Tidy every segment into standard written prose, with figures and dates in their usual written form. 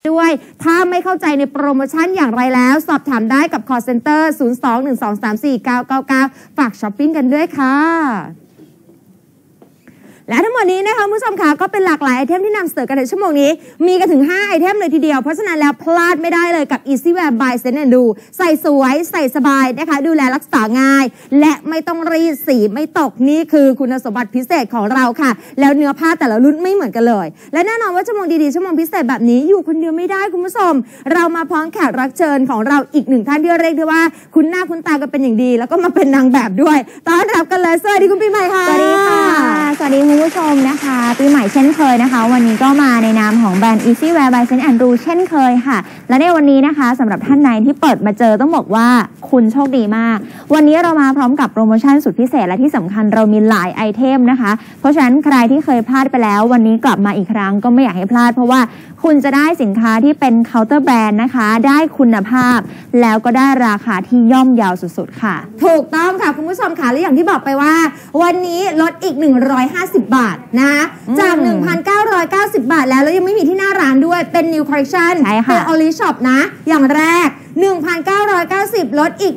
ด้วยถ้าไม่เข้าใจในโปรโมชั่นอย่างไรแล้วสอบถามได้กับ call center 02-1234-999 ฝากช้อปปิ้งกันด้วยค่ะและทั้งหมดนี้นะคะผู้ชมค่ะก็เป็นหลากหลายไอเทมที่นำเสนอกันในชั่วโมงนี้มีกันถึง5ไอเทมเลยทีเดียวเพราะฉะนั้นแล้วพลาดไม่ได้เลยกับ Easy Wear by Sense & Do ใส่สวยใส่สบายนะคะดูแลรักษาง่ายและไม่ต้องรีดสีไม่ตกนี่คือคุณสมบัติพิเศษของเราค่ะแล้วเนื้อผ้าแต่ละรุ่นไม่เหมือนกันเลยและแน่นอนว่าชั่วโมงดีๆชั่วโมงพิเศษแบบนี้อยู่คนเดียวไม่ได้คุณผู้ชมเรามาพร้อมแขกรับเชิญของเราอีกหนึ่งท่านที่เรียกได้ว่าคุณหน้าคุณตากันเป็นอย่างดีแล้วก็มาเป็นนางแบบด้วยต้อนรับกันเลยสวัสดีคุณปีใหม่ค่ะสวัสดีค่ะสวัสดีคุณผู้ชมนะคะปีใหม่เช่นเคยนะคะวันนี้ก็มาในนามของแบรนด์ Easy Wear by Sense & Do เช่นเคยค่ะและในวันนี้นะคะสำหรับท่านใดที่เปิดมาเจอต้องบอกว่าคุณโชคดีมากวันนี้เรามาพร้อมกับโปรโมชั่นสุดพิเศษและที่สำคัญเรามีหลายไอเทมนะคะเพราะฉะนั้นใครที่เคยพลาดไปแล้ววันนี้กลับมาอีกครั้งก็ไม่อยากให้พลาดเพราะว่าคุณจะได้สินค้าที่เป็นเคาน์เตอร์แบรนด์นะคะได้คุณภาพแล้วก็ได้ราคาที่ย่อมเยาวสุดๆค่ะถูกต้องค่ะคุณผู้ชมค่ะและอย่างที่บอกไปว่าวันนี้ลดอีก150 บาทนะจาก 1,990 บาทแล้วยังไม่มีที่หน้าร้านด้วยเป็น New Collection เป็น Only Shop นะอย่างแรก 1,990 ลดอีก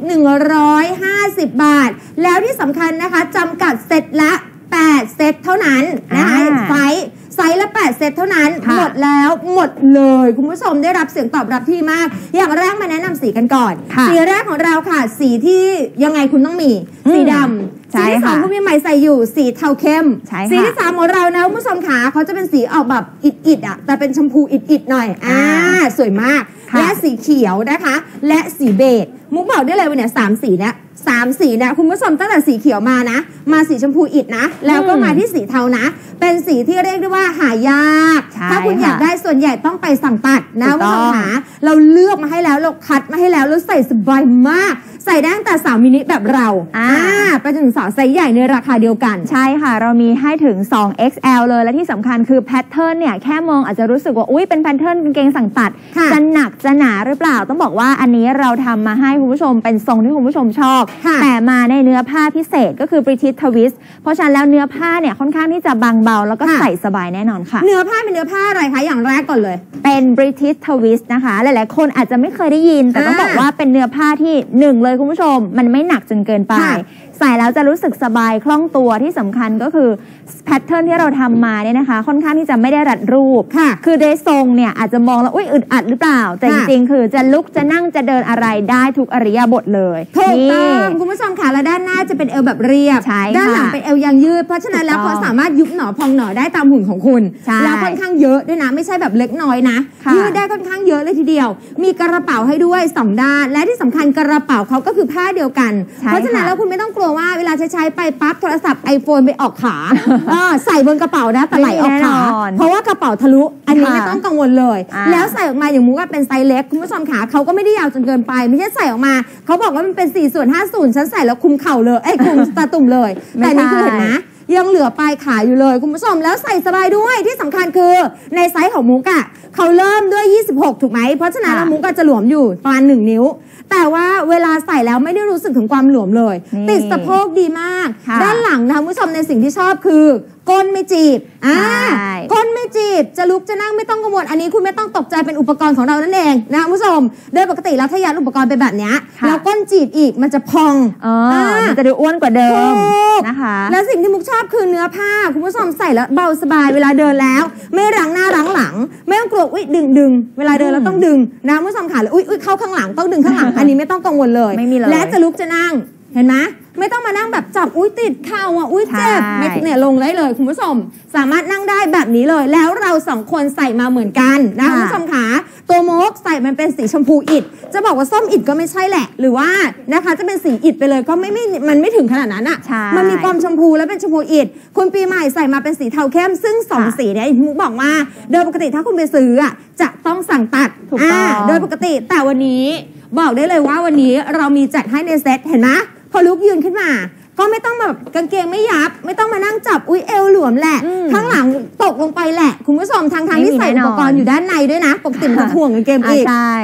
150 บาทแล้วที่สำคัญนะคะจำกัดเซตละ8เซตเท่านั้นนะคะไซส์ละ8เซตเท่านั้นหมดแล้วหมดเลยคุณผู้ชมได้รับเสียงตอบรับที่มากอย่างแรกมาแนะนำสีกันก่อนสีแรกของเราค่ะสีที่ยังไงคุณต้องมีสีดำสีที่2คุณพี่ใหม่ใส่อยู่สีเทาเข้มสีที่3ของเรานะคุณผู้ชมขาเขาจะเป็นสีออกแบบอิดๆอ่ะแต่เป็นชมพูอิดๆหน่อยสวยมากและสีเขียวนะคะและสีเบจมุกบอกได้เลยว่าเนี่ย3สีเนี่ย3สีนะคุณผู้ชมตั้งแต่สีเขียวมานะมาสีชมพูอิดนะแล้วก็มาที่สีเทานะเป็นสีที่เรียกได้ว่าหายากถ้าคุณอยากได้ส่วนใหญ่ต้องไปสั่งตัดนะคุณผู้ชมหาเราเลือกมาให้แล้วเราคัดมาให้แล้วแล้วใส่สบายมากใส่ได้ตั้งแต่3มินิแบบเราไปจนถึง2ไซส์ใหญ่ในราคาเดียวกันใช่ค่ะเรามีให้ถึง2 XL เลยและที่สำคัญคือแพทเทิร์นเนี่ยแค่มองอาจจะรู้สึกว่าอุ๊ยเป็นแพทเทิร์นกางเกงสั่งตัดจะหนักจะหนาหรือเปล่าต้องบอกว่าอันนี้เราทำมาให้คุณผู้ชมเป็นทรงที่คุณผู้ชมชอบแต่มาในเนื้อผ้าพิเศษก็คือ British Twist เพราะฉะนั้นแล้วเนื้อผ้าเนี่ยค่อนข้างที่จะบางเบาแล้วก็ใส่สบายแน่นอนค่ะเนื้อผ้าเป็นเนื้อผ้าอะไรคะอย่างแรกก่อนเลยเป็น British Twist นะคะหลายๆคนอาจจะไม่เคยได้ยินแต่ต้องบอกว่าเป็นเนื้อผ้าที่1เลยคุณผู้ชมมันไม่หนักจนเกินไปใส่แล้วจะรู้สึกสบายคล่องตัวที่สำคัญก็คือแพทเทิร์นที่เราทำมาเนี่ยนะคะค่อนข้างที่จะไม่ได้รัดรูปคือโดยทรงเนี่ยอาจจะมองแล้วอุ๊ยอึดอัดหรือเปล่าแต่จริงๆคือจะลุกจะนั่งจะเดินอะไรได้ทุกอริยบทเลยถูกต้องคุณผู้ชมค่ะและด้านหน้าจะเป็นเอวแบบเรียบด้านหลังเป็นเอวยางยืดเพราะฉะนั้นแล้วเขาสามารถยุบหนอพองหนอได้ตามหุ่นของคุณแล้วค่อนข้างเยอะด้วยนะไม่ใช่แบบเล็กน้อยนะยืดได้ค่อนข้างเยอะเลยทีเดียวมีกระเป๋าให้ด้วย2ด้านและที่สำคัญกระเป๋าเขาก็คือผ้าเดียวกันเพราะฉะนั้นแล้วคุณไม่ต้องกลัวว่าเวลาใช้ไปปั๊บโทรศัพท์ iPhone ไปออกขาใส่บนกระเป๋านะแต่ไหลออกขาเพราะว่ากระเป๋าทะลุอันนี้ไม่ต้องกังวลเลยแล้วใส่ออกมาอย่างมุกว่าเป็นไซส์เล็กคุณผู้ชมขาเขาก็ไม่ได้ยาวจนเกินไปไม่ใช่ใส่ออกมาเขาบอกว่ามันเป็น4:50ฉันใส่แล้วคุมเข่าเลยคุมตาตุ่มเลยแต่นี่คือเห็นนะยังเหลือปลายขาอยู่เลยคุณผู้ชมแล้วใส่สบายด้วยที่สำคัญคือในไซส์ของมุกอ่ะเขาเริ่มด้วย26ถูกไหมเพราะฉะนั้นมุกก็จะหลวมอยู่ประมาณ1 นิ้วแต่ว่าเวลาใส่แล้วไม่ได้รู้สึกถึงความหลวมเลยติดสะโพกดีมากด้านหลังนะคุณผู้ชมในสิ่งที่ชอบคือก้นไม่จีบก้นไม่จีบจะลุกจะนั่งไม่ต้องกังวลอันนี้คุณไม่ต้องตกใจเป็นอุปกรณ์ของเรานั่นเองนะคุณผู้ชมโดยปกติแล้วถ้ายัดอุปกรณ์ไปแบบนี้แล้วก้นจีบอีกมันจะพองมันจะดูอ้วนกว่าเดิมนะคะแล้วสิ่งที่มุกชอบคือเนื้อผ้าคุณผู้ชมใส่แล้วเบาสบายเวลาเดินแล้วไม่รั้งหน้ารั้งหลังไม่ต้องกลัวอุ๊ยดึงเวลาเดินแล้วต้องดึงนะคุณผู้ชมค่ะอุ๊ยเข้าข้างหลังต้องดึงข้างหลังอันนี้ไม่ต้องกังวลเลยและจะลุกจะนั่งเห็นไหมไม่ต้องมานั่งแบบจับอุ๊ยติดเข่าอุ๊ยเจ็บไม่เนี่ยลงได้เลยคุณผู้ชมสามารถนั่งได้แบบนี้เลยแล้วเรา2 คนใส่มาเหมือนกันนะคุณผู้ชมขาตัวมุกใส่มันเป็นสีชมพูอิฐจะบอกว่าส้มอิฐก็ไม่ใช่แหละหรือว่านะคะจะเป็นสีอิฐไปเลยก็มันไม่ถึงขนาดนั้นอ่ะมันมีความชมพูและเป็นชมพูอิฐคุณปีใหม่ใส่มาเป็นสีเทาเข้มซึ่ง2 สีเนี่ยมุกบอกว่าโดยปกติถ้าคุณไปซื้ออ่ะจะต้องสั่งตัดโดยปกติแต่วันนี้บอกได้เลยว่าวันนี้เรามีจัดให้ในเซตเห็นไหมพอลุกยืนขึ้นมาก็ไม่ต้องแบบกางเกงไม่ยับไม่ต้องมานั่งจับอุ๊ยเอวหลวมแหละข้างหลังตกลงไปแหละคุณผู้ชมทางที่ใส่อุปกรณ์อยู่ด้านในด้วยนะปกติมันห่วงกางเกงอีก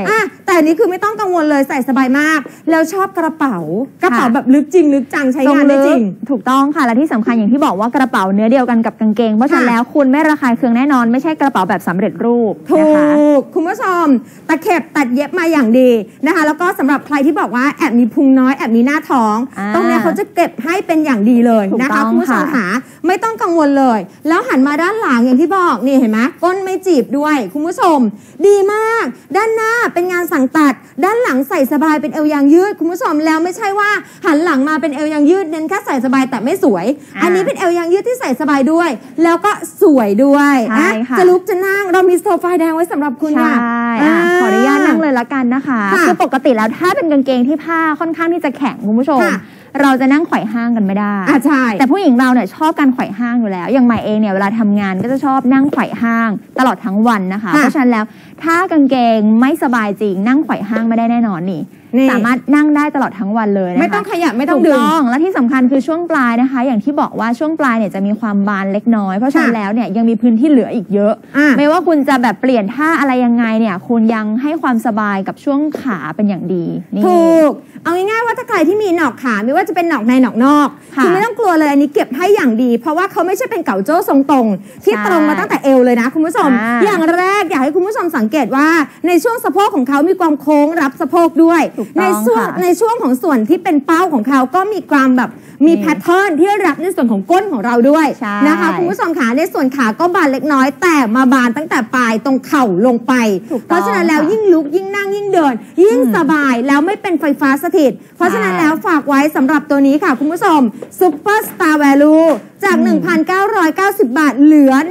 แต่อันนี้คือไม่ต้องกังวลเลยใส่สบายมากแล้วชอบกระเป๋ากระเป๋าแบบลึกจริงลึกจังใช้งานได้จริงถูกต้องค่ะและที่สำคัญอย่างที่บอกว่ากระเป๋าเนื้อเดียวกันกับกางเกงเพราะฉะนั้นแล้วคุณไม่ระคายเคืองแน่นอนไม่ใช่กระเป๋าแบบสำเร็จรูปถูกคุณผู้ชมตะเข็บตัดเย็บมาอย่างดีนะคะแล้วก็สำหรับใครที่บอกว่าแอบมีพุงน้อยแอบมีหน้าท้องตรงนี้เขาจะเก็บให้เป็นอย่างดีเลยนะคะคุณผู้ชมค่ะไม่ต้องกังวลเลยแล้วหันมาด้านหลังอย่างที่บอกนี่เห็นไหมก้นไม่จีบด้วยคุณผู้ชมดีมากด้านหน้าเป็นงานสั่งตัดด้านหลังใส่สบายเป็นเอวยางยืดคุณผู้ชมแล้วไม่ใช่ว่าหันหลังมาเป็นเอวยางยืดเน้นแค่ใส่สบายแต่ไม่สวยอันนี้เป็นเอวยางยืดที่ใส่สบายด้วยแล้วก็สวยด้วยจะลุกจะนั่งเรามีโซฟาแดงไว้สำหรับคุณค่ะขออนุญาตนั่งเลยละกันนะคะคือปกติแล้วถ้าเป็นกางเกงที่ผ้าค่อนข้างที่จะแข็งคุณผู้ชมเราจะนั่งไขว่ห้างกันไม่ได้ใช่แต่ผู้หญิงเราเนี่ยชอบการไขว่ห้างอยู่แล้วอย่างใหม่เองเนี่ยเวลาทำงานก็จะชอบนั่งไขว่ห้างตลอดทั้งวันนะคะเพราะฉะนั้นแล้วถ้ากางเกงไม่สบายจริงนั่งไขว่ห้างไม่ได้แน่นอนนี่สามารถนั่งได้ตลอดทั้งวันเลยนะคะไม่ต้องขยับไม่ต้องดึงและที่สำคัญคือช่วงปลายนะคะอย่างที่บอกว่าช่วงปลายเนี่ยจะมีความบานเล็กน้อยเพราะฉะนั้นแล้วเนี่ยยังมีพื้นที่เหลืออีกเยอะไม่ว่าคุณจะแบบเปลี่ยนท่าอะไรยังไงเนี่ยคุณยังให้ความสบายกับช่วงขาเป็นอย่างดีถูกเอาง่ายๆว่าถ้าใครที่มีหนอกขาไม่ว่าจะเป็นหนอกในหนอกนอกคุณไม่ต้องกลัวเลยอันนี้เก็บให้อย่างดีเพราะว่าเขาไม่ใช่เป็นเก๋าโจ้ทรงตรงที่ตรงมาตั้งแต่เอวเลยนะคุณผู้ชมอย่างแรกอยากให้คุณผู้ชมสังเกตว่าในช่วงสะโพกของเขามีความโค้งรับสะโพกด้วยในช่วงของส่วนที่เป็นเป้าของเขาก็มีความแบบมีแพทเทิร์นที่รับในส่วนของก้นของเราด้วยนะคะคุณผู้ชมขาในส่วนขาก็บานเล็กน้อยแต่มาบานตั้งแต่ปลายตรงเข่าลงไปเพราะฉะนั้นแล้วยิ่งลุกยิ่งนั่งยิ่งเดินยิ่งสบายแล้วไม่เป็นไฟฟ้าสถิตเพราะฉะนั้นแล้วฝากไว้สำหรับตัวนี้ค่ะคุณผู้ชม Super Star Value จาก 1,990 บาทเหลือ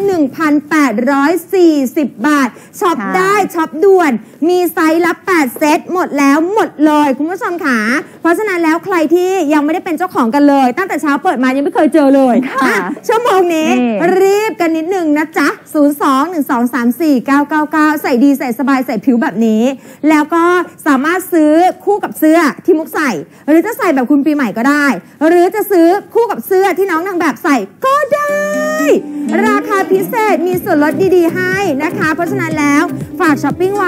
1,840 บาทช็อปได้ช็อปด่วนมีไซส์ละ8เซตหมดแล้วหมดเลยคุณผู้ชมค่ะเพราะฉะนั้นแล้วใครที่ยังไม่ได้เป็นเจ้าของกันเลยตั้งแต่เช้าเปิดมายังไม่เคยเจอเลยชั่วโมงนี้รีบกันนิดนึงนะจ๊ะ 02-1234-999 ใส่ดีใส่สบายใส่ผิวแบบนี้แล้วก็สามารถซื้อคู่กับเสื้อที่มุกใส่หรือจะใส่แบบคุณปีใหม่ก็ได้หรือจะซื้อคู่กับเสื้อที่น้องนางแบบใส่ก็ได้ราคาพิเศษมีส่วนลดดีๆให้นะคะเพราะฉะนั้นแล้วฝากช้อปปิ้งไว้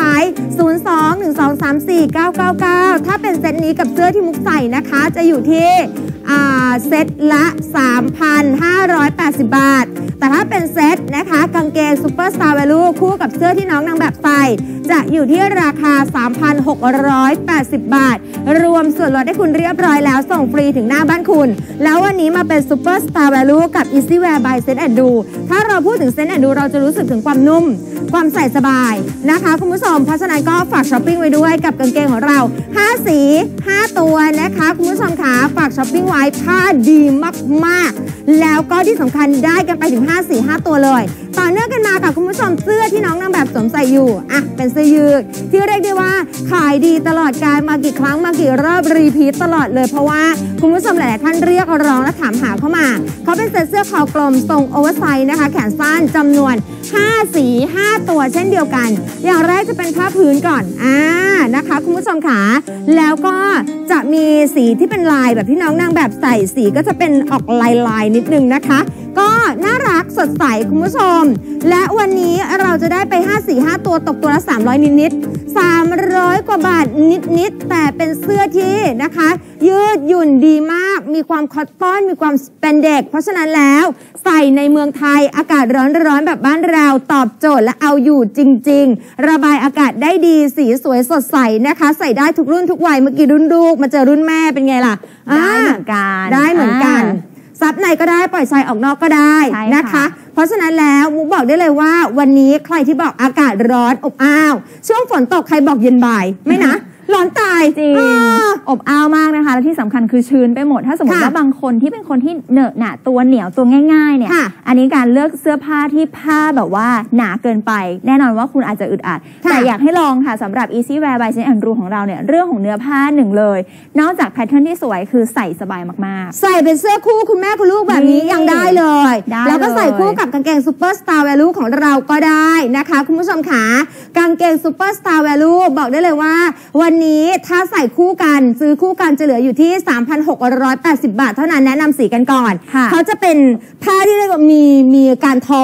02-1234-999 ถ้าเป็นเซตนี้กับเสื้อที่มุกใส่นะคะจะอยู่ที่เซตละ 3,580 บาทแต่ถ้าเป็นเซตนะคะกางเกง Super Star Value คู่กับเสื้อที่น้องนางแบบใส่จะอยู่ที่ราคา 3,680 บาทรวมส่วนลดให้คุณเรียบร้อยแล้วส่งฟรีถึงหน้าบ้านคุณแล้ววันนี้มาเป็น Super Star Value กับ Easy Wear by Set and Do ถ้าเราพูดถึง Set and Do เราจะรู้สึกถึงความนุ่มความใส่สบายนะคะคุณผู้ชมเพราะฉะนั้นก็ฝากช้อปปิ้งไว้ด้วยกับกางเกงของเรา5สี5ตัวนะคะคุณผู้ชมค่ะฝากช้อปปิ้งไว้ผ้าดีมากๆแล้วก็ที่สำคัญได้กันไปถึง5สี5ตัวเลยต่อเนื่องกันมาค่ะคุณผู้ชมเสื้อที่น้องนางแบบสวมใส่อยู่เป็นเสื้อยืดที่เรียกได้ว่าขายดีตลอดการมากี่ครั้งมากี่รอบรีพีทตลอดเลยเพราะว่าคุณผู้ชมหลายๆท่านเรียกร้องและถามหาเข้ามาเขาเป็นเสื้อคอกลมทรงโอเวอร์ไซส์นะคะแขนสั้นจำนวน5สี5ตัวเช่นเดียวกันอย่างแรกจะเป็นผ้าพื้นก่อนนะคะคุณผู้ชมค่ะแล้วก็จะมีสีที่เป็นลายแบบที่น้องนางแบบใส่สีก็จะเป็นออกลายนิดนึงนะคะก็น่ารักสดใสคุณผู้ชมและวันนี้เราจะได้ไป5สี5ตัวตกตัวละ300นิด300 กว่าบาทนิดแต่เป็นเสื้อที่นะคะยืดหยุ่นดีมากมีความคอตตอนมีความสเปนเด็กเพราะฉะนั้นแล้วใส่ในเมืองไทยอากาศร้อนแบบบ้านเราตอบโจทย์และเอาอยู่จริงๆระบายอากาศได้ดีสีสวยสดใสนะคะใส่ได้ทุกรุ่นทุกวัยเมื่อกี้รุ่นลูกมาเจอรุ่นแม่เป็นไงล่ะได้เหมือนกันซับในก็ได้ปล่อยชายออกนอกก็ได้นะคะเพราะฉะนั้นแล้วมุกบอกได้เลยว่าวันนี้ใครที่บอกอากาศร้อนอบอ้าวช่วงฝนตกใครบอกเย็นบ่ายไม่นะร้อนตายจริงอบอ้าวมากนะคะและที่สำคัญคือชื้นไปหมดถ้าสมมติว่าบางคนที่เป็นคนที่เหนอะหนะตัวเหนียวตัวง่ายๆเนี่ยอันนี้การเลือกเสื้อผ้าที่ผ้าแบบว่าหนาเกินไปแน่นอนว่าคุณอาจจะอึดอัดแต่อยากให้ลองค่ะสำหรับ Easy Wear by Set and Do ของเราเนี่ยเรื่องของเนื้อผ้าหนึ่งเลยนอกจากแพทเทิร์นที่สวยคือใส่สบายมากๆใส่เป็นเสื้อคู่คุณแม่คุณลูกแบบนี้ยังได้เลยแล้วก็ใส่คู่กับกางเกง Super Star Value ของเราก็ได้นะคะคุณผู้ชมขากางเกง Super Star Value บอกได้เลยว่าวันนี้ถ้าใส่คู่กันซื้อคู่กันจะเหลืออยู่ที่ 3,680 บาทเท่านั้นแนะนำสีกันก่อนเขาจะเป็นผ้าที่เรียกว่ามีการทอ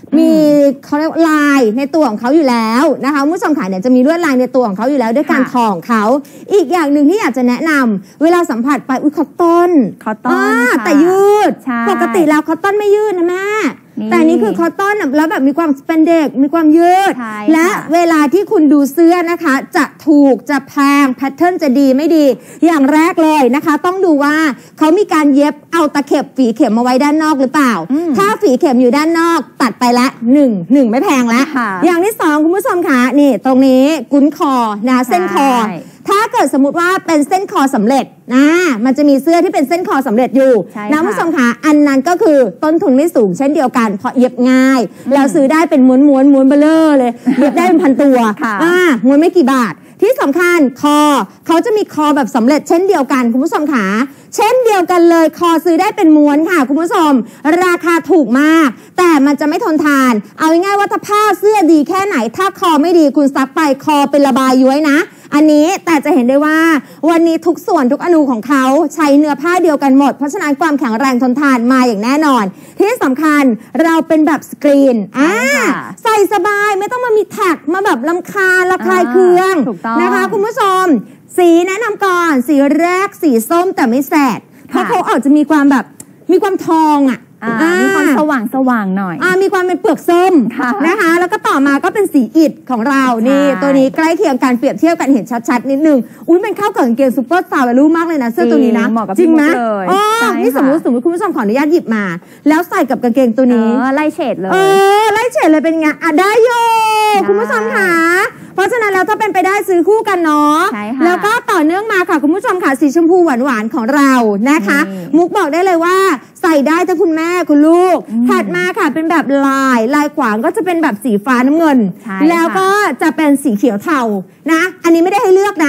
มีเขาเรียกลายในตัวของเขาอยู่แล้วนะคะคุณผู้ชมค่ะเนี่ยจะมีลวดลายในตัวของเขาอยู่แล้วด้วยการทอของเขาอีกอย่างหนึ่งที่อยากจะแนะนำเวลาสัมผัสไปคอตตอนแต่ยืดปกติแล้วคอตตอนไม่ยืดนะแม่แต่นี่คือคอตตอนแล้วแบบมีความสเปนเด็กมีความยืดและเวลาที่คุณดูเสื้อนะคะจะถูกจะแพงแพทเทิร์นจะดีไม่ดีอย่างแรกเลยนะคะต้องดูว่าเขามีการเย็บเอาตะเข็บฝีเข็มมาไว้ด้านนอกหรือเปล่าถ้าฝีเข็มอยู่ด้านนอกตัดไปละหนึ่งไม่แพงแล้วอย่างที่2คุณผู้ชมคะนี่ตรงนี้กุ้นคอนะเส้นคอถ้าเกิดสมมติว่าเป็นเส้นคอสำเร็จมันจะมีเสื้อที่เป็นเส้นคอสำเร็จอยู่นะผู้ชมคะอันนั้นก็คือต้นทุนไม่สูงเช่นเดียวกันเพราะเย็บง่ายแล้วซื้อได้เป็นม้วนเบลอเลยเย็บได้เป็นพันตัวม้วนไม่กี่บาทที่สำคัญคอเขาจะมีคอแบบสำเร็จเช่นเดียวกันคุณผู้ชมคะเช่นเดียวกันเลยคอซื้อได้เป็นม้วนค่ะคุณผู้ชมราคาถูกมากแต่มันจะไม่ทนทานเอาง่ายๆว่าถ้าผ้าเสื้อดีแค่ไหนถ้าคอไม่ดีคุณซักไปคอเป็นระบายย้วยนะอันนี้แต่จะเห็นได้ว่าวันนี้ทุกส่วนทุกอนูของเขาใช้เนื้อผ้าเดียวกันหมดเพราะฉะนั้นความแข็งแรงทนทานมาอย่างแน่นอนที่สำคัญเราเป็นแบบสกรีนใส่สบายไม่ต้องมามีแท็กมาแบบรำคาญระคายเคืองนะคะคุณผู้ชมสีแนะนำก่อนสีแรกสีส้มแต่ไม่แสดเพราะเขาอาจจะมีความแบบมีความทองมีความสว่างหน่อยมีความเป็นเปลือกส้มนะคะแล้วก็ต่อมาก็เป็นสีอิฐของเรานี่ตัวนี้ใกล้เคียงกันเปรียบเทียบกันเห็นชัดๆนิดนึงอุ้ยเป็นเข้ากับกางเกงซูเปอร์สตาร์วัยรุ่นมากเลยนะเสื้อตัวนี้นะจริงไหมนี่สมมติคุณผู้ชมขออนุญาตหยิบมาแล้วใส่กับกางเกงตัวนี้ไล่เฉดเลยไล่เฉดเลยเป็นไงได้โยคุณผู้ชมค่ะเพราะฉะนั้นแล้วถ้าเป็นไปได้ซื้อคู่กันเนาะแล้วก็ต่อเนื่องมาค่ะคุณผู้ชมค่ะสีชมพูหวานๆของเรานะคะมุกบอกได้เลยว่าใส่ได้ทั้งคุณแม่คุณลูกถัดมาค่ะเป็นแบบลายขวางก็จะเป็นแบบสีฟ้าน้ำเงินแล้วก็จะเป็นสีเขียวเทานะอันนี้ไม่ได้ให้เลือกนะ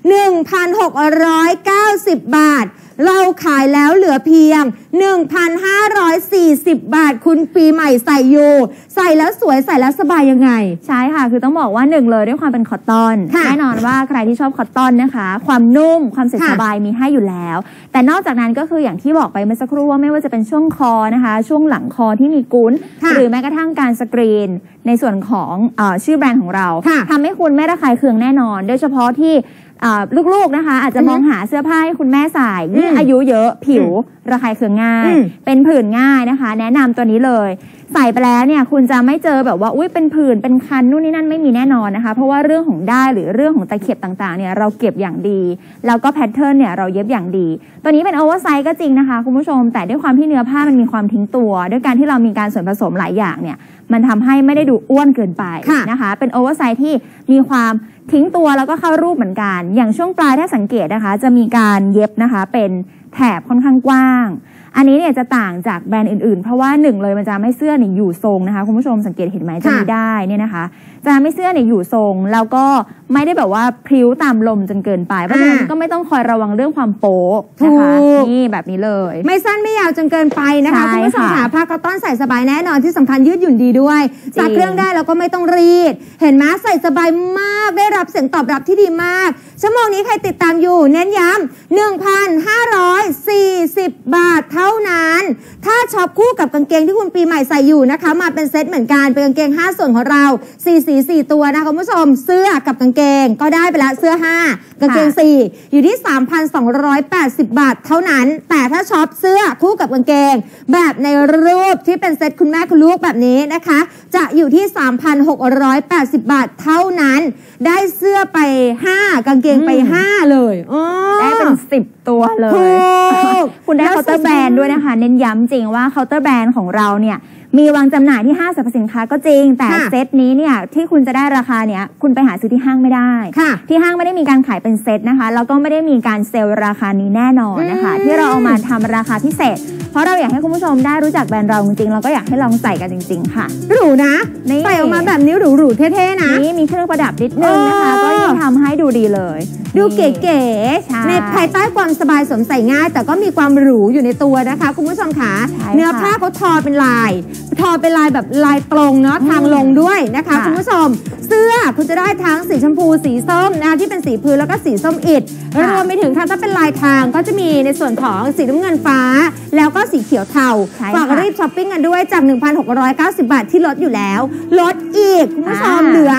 1,690 บาทเราขายแล้วเหลือเพียง 1,540 บาทคุณปีใหม่ใส่อยู่ใส่แล้วสวยใส่แล้วสบายยังไงใช่ค่ะคือต้องบอกว่า1เลยด้วยความเป็นคอตตอนแน่นอนว่าใครที่ชอบคอตตอนนะคะความนุ่มความสบายมีให้อยู่แล้วแต่นอกจากนั้นก็คืออย่างที่บอกไปเมื่อสักครู่ว่าไม่ว่าจะเป็นช่วงคอนะคะช่วงหลังคอที่มีกุ้นหรือแม้กระทั่งการสกรีนในส่วนของชื่อแบรนด์ของเราทำให้คุณไม่ระคายเคืองแน่นอนโดยเฉพาะที่ลูกๆนะคะอาจจะมองหาเสื้อผ้าให้คุณแม่ใส่ยิ่งอายุเยอะผิวระคายเคืองง่ายเป็นผื่นง่ายนะคะแนะนำตัวนี้เลยใส่ไปแล้วเนี่ยคุณจะไม่เจอแบบว่าอุ้ยเป็นผื่นเป็นคันนู่นนี่นั่นไม่มีแน่นอนนะคะเพราะว่าเรื่องของด้ายหรือเรื่องของตะเข็บต่างๆเนี่ยเราเก็บอย่างดีแล้วก็แพทเทิร์นเนี่ยเราเย็บอย่างดีตัวนี้เป็นโอเวอร์ไซส์ก็จริงนะคะคุณผู้ชมแต่ด้วยความที่เนื้อผ้ามันมีความทิ้งตัวด้วยการที่เรามีการส่วนผสมหลายอย่างเนี่ยมันทำให้ไม่ได้ดูอ้วนเกินไปนะคะเป็นโอเวอร์ไซส์ที่มีความทิ้งตัวแล้วก็เข้ารูปเหมือนกันอย่างช่วงปลายถ้าสังเกตนะคะจะมีการเย็บนะคะเป็นแถบค่อนข้างกว้างอันนี้เนี่ยจะต่างจากแบรนด์อื่นๆเพราะว่า1เลยมันจะไม่เสื้อเนี่ยอยู่ทรงนะคะคุณผู้ชมสังเกตเห็นไหมจะมีได้เนี่ยนะคะจะไม่เสื้อเนี่ยอยู่ทรงแล้วก็ไม่ได้แบบว่าพลิ้วตามลมจนเกินไปเพราะฉะนั้นก็ไม่ต้องคอยระวังเรื่องความโป๊ะนะคะนี่แบบนี้เลยไม่สั้นไม่ยาวจนเกินไปนะคะคุณผู้ชมค่ะผ้าคอตตอนใส่สบายแน่นอนที่สำคัญยืดหยุ่นดีด้วยซักเครื่องได้แล้วก็ไม่ต้องรีดเห็นไหมใส่สบายมากได้รับเสียงตอบรับที่ดีมากชั่วโมงนี้ใครติดตามอยู่เน้นย้ำ 1,540 บาทเท่านั้นถ้าช็อปคู่กับกางเกงที่คุณปีใหม่ใส่อยู่นะคะมาเป็นเซตเหมือนกันเป็นกางเกง5ส่วนของเรา4 สี 4 ตัวนะคะคุณผู้ชมเสื้อกับกางเกงก็ได้ไปแล้วเสื้อ5กางเกง4อยู่ที่ 3,280 บาทเท่านั้นแต่ถ้าช็อปเสื้อคู่กับกางเกงแบบในรูปที่เป็นเซตคุณแม่คุณลูกแบบนี้นะคะจะอยู่ที่ 3,680 บาทเท่านั้นได้เสื้อไป5กางเกงไป5เลยได้เป็น10ตัวเลยคุณได้เคาน์เตอร์แบรนด์ด้วยนะคะเน้นย้ำจริงว่าเคาน์เตอร์แบรนด์ของเราเนี่ยมีวางจำหน่ายที่ห้างสรรพสินค้าก็จริงแต่เซตนี้เนี่ยที่คุณจะได้ราคาเนี้ยคุณไปหาซื้อที่ห้างไม่ได้ที่ห้างไม่ได้มีการขายเป็นเซตนะคะแล้วก็ไม่ได้มีการเซลล์ราคานี้แน่นอนนะคะที่เราเอามาทำราคาพิเศษเพราะเราอยากให้คุณผู้ชมได้รู้จักแบรนด์เราจริงๆเราก็อยากให้ลองใส่กันจริงๆค่ะหรูนะใส่ออกมาแบบนี้หรูๆเท่ๆนะนี่มีเครื่องประดับนิดนึงนะคะก็ยิ่งทำให้ดูดีเลยดูเก๋ๆในภายใต้ความสบายสวมใส่ง่ายแต่ก็มีความหรูอยู่ในตัวนะคะคุณผู้ชมค่ะเนื้อผ้าเขาทอเป็นลายแบบลายตรงเนาะทางลงด้วยนะคะคุณผู้ชมเสื้อคุณจะได้ทั้งสีชมพูสีส้มนะที่เป็นสีพื้นแล้วก็สีส้มอิฐรวมไปถึงถ้าเป็นลายทางก็จะมีในส่วนของสีน้ำเงินฟ้าแล้วก็สีเขียวเทาฝากรีบช้อปปิ้งกันด้วยจาก 1,690 บาทที่ลดอยู่แล้วลดอีกคุณผู้ชมเหลือ